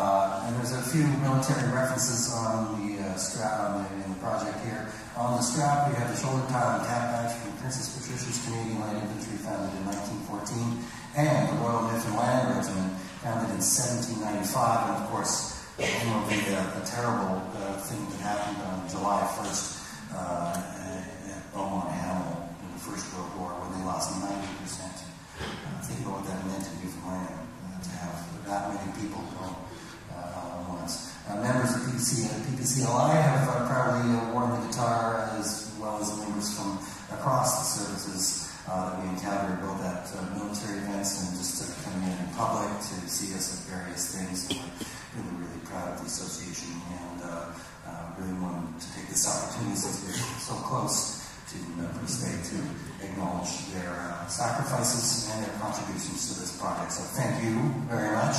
Speaker 3: and there's a few military references on the uh, strap on the, in the project here. On the strap, we have the shoulder tile and cap badge from Princess Patricia's Canadian Light Infantry, founded in nineteen fourteen, and the Royal Newfoundland Regiment, founded in seventeen ninety-five. And of course, you know, the, uh, the terrible uh, thing that happened on July first uh, at Beaumont Hamel in the First World War, when they lost ninety percent. Uh, think about what that meant to Newfoundland, uh, to have that many people go uh, all at once. Uh, members of P P C L I have uh, proudly uh, worn the guitar, as well as members from across the services uh, that we encountered, both at uh, military events and just uh, coming in in public to see us at various things. And we're really, really proud of the association, and uh, uh, really wanted to take this opportunity, since we're so close to Memphis State, to acknowledge their uh, sacrifices and their contributions to this project. So thank you very much.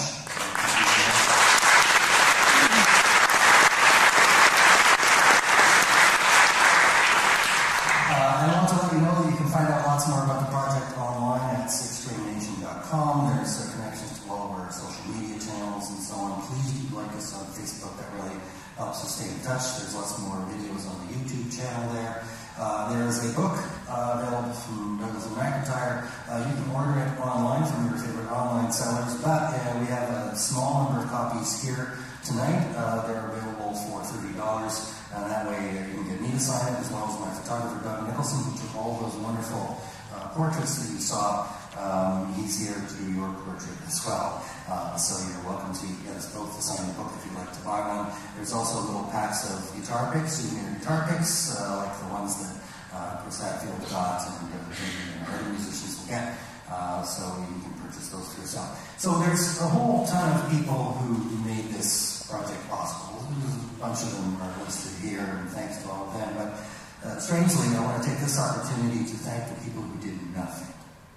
Speaker 3: Uh, and I want to let you know that you can find out lots more about the project online at six string nation dot com. There's uh, connections to all of our social media channels and so on. Please do like us on Facebook. That really helps us stay in touch. There's lots more videos on the YouTube channel there. Uh, there is a book uh, available from Douglas and McIntyre. Uh, you can order it online from your favorite online sellers, but uh, we have a small number of copies here tonight. Uh, they're available for thirty dollars. And that way uh, you can get me to sign it, as well as my photographer, Doug Nicholson, who took all those wonderful uh, portraits that you saw. Um, he's here to do your portrait as well. Uh, so you're welcome to get us both to sign the book if you'd like to buy one. There's also little packs of guitar picks, souvenir guitar picks, uh, like the ones that uh, Chris Hadfield got and uh, other musicians will get. Uh, so you can purchase those for yourself. So there's a whole ton of people who made this project possible. A bunch of them are listed here, and thanks to all of them. But uh, strangely, I want to take this opportunity to thank the people who did nothing.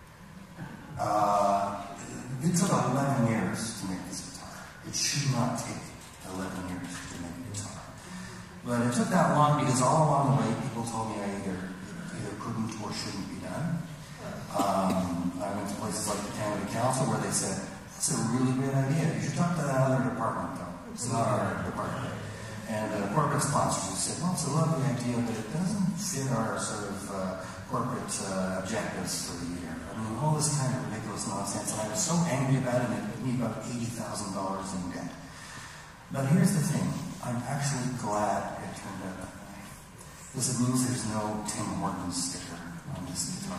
Speaker 3: Uh, it took eleven years to make this guitar. It should not take eleven years to make a guitar. But it took that long because all along the way, people told me I either, either couldn't or shouldn't be done. Um, I went to places like the Canada Council where they said, that's a really great idea. You should talk to that other department, though. It's not our department. And uh, corporate sponsors who said, well, it's a lovely idea, but it doesn't fit our sort of uh, corporate uh, objectives for the year. I mean, all this kind of ridiculous nonsense. And I was so angry about it, and it put me about eighty thousand dollars in debt. But here's the thing. I'm actually glad it turned out that way. Because it means there's no Tim Hortons sticker on this guitar.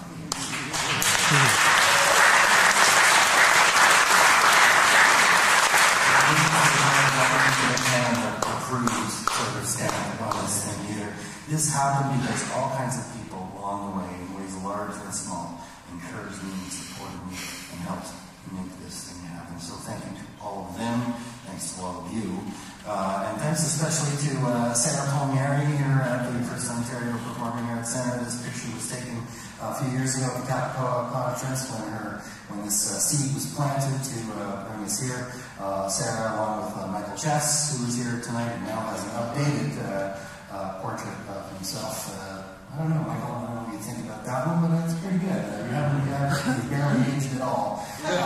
Speaker 3: Approved sort of stamp on this thing either. This happened because all kinds of people along the way, in ways large and small, encouraged me and supported me and helped make this thing happen. So thank you to all of them. Thanks to all of you. Uh, and thanks especially to uh, Sarah Palmieri here at the First Ontario Performing Arts Centre. This picture was taken a few years ago at the Capcoa Conference when her when this uh, seed was planted to uh, bring us here. Uh, Sarah, along with uh, Michael Chess, who is here tonight and now has an updated uh, uh, portrait of himself. Uh, I don't know, Michael, I don't know what you think about that one, but it's pretty good. Uh, you haven't you barely aged at all.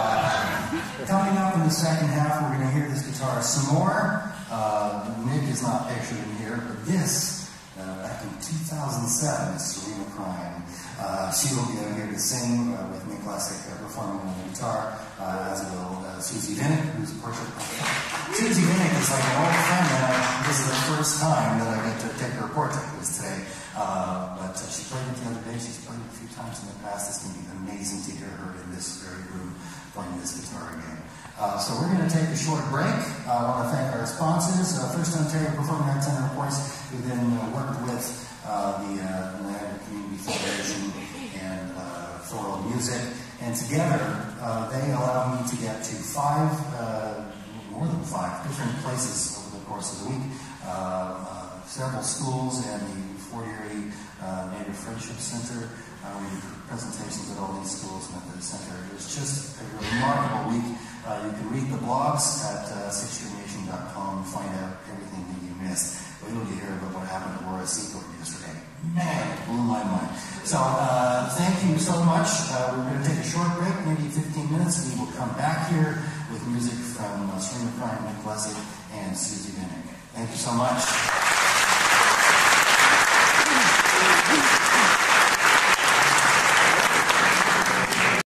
Speaker 3: Uh, coming up in the second half, we're going to hear this guitar some more. Uh, Nick is not pictured in here, but this, uh, back in two thousand seven, is Serena Prime. Uh, she will be out here to sing uh, with me, classic, uh, performing on the guitar, uh, as will uh, Susie Vinnick, who's a portrait. Susie Vinnick is like an old friend, and I, this is the first time that I get to take her portrait was today. Uh, but uh, she played it the other day. She's played it a few times in the past. It's going to be amazing to hear her in this very room playing this guitar again. Uh, so we're going to take a short break. Uh, I want to thank our sponsors, uh, First Ontario Performing Arts Centre, of course, who then uh, worked with uh, the uh, Niagara Community Federation and uh, Floral Music. And together, uh, they allow me to get to five, uh, more than five, different places over the course of the week. Uh, uh, several schools and the Fort Erie uh, Native Friendship Center. Uh, we did presentations at all these schools and at the center. It was just a remarkable week. Uh, you can read the blogs at uh, six string nation dot com and find out everything that you missed. Wait till you hear about what happened at Laura Seaport yesterday. Man, it blew my mind. So, uh, thank you so much. Uh, we're going to take a short break, maybe fifteen minutes.
Speaker 10: minutes, we will come back here with music from uh, Stream of Crime, Nick Blessed, and Susie Bennett. Thank you so much.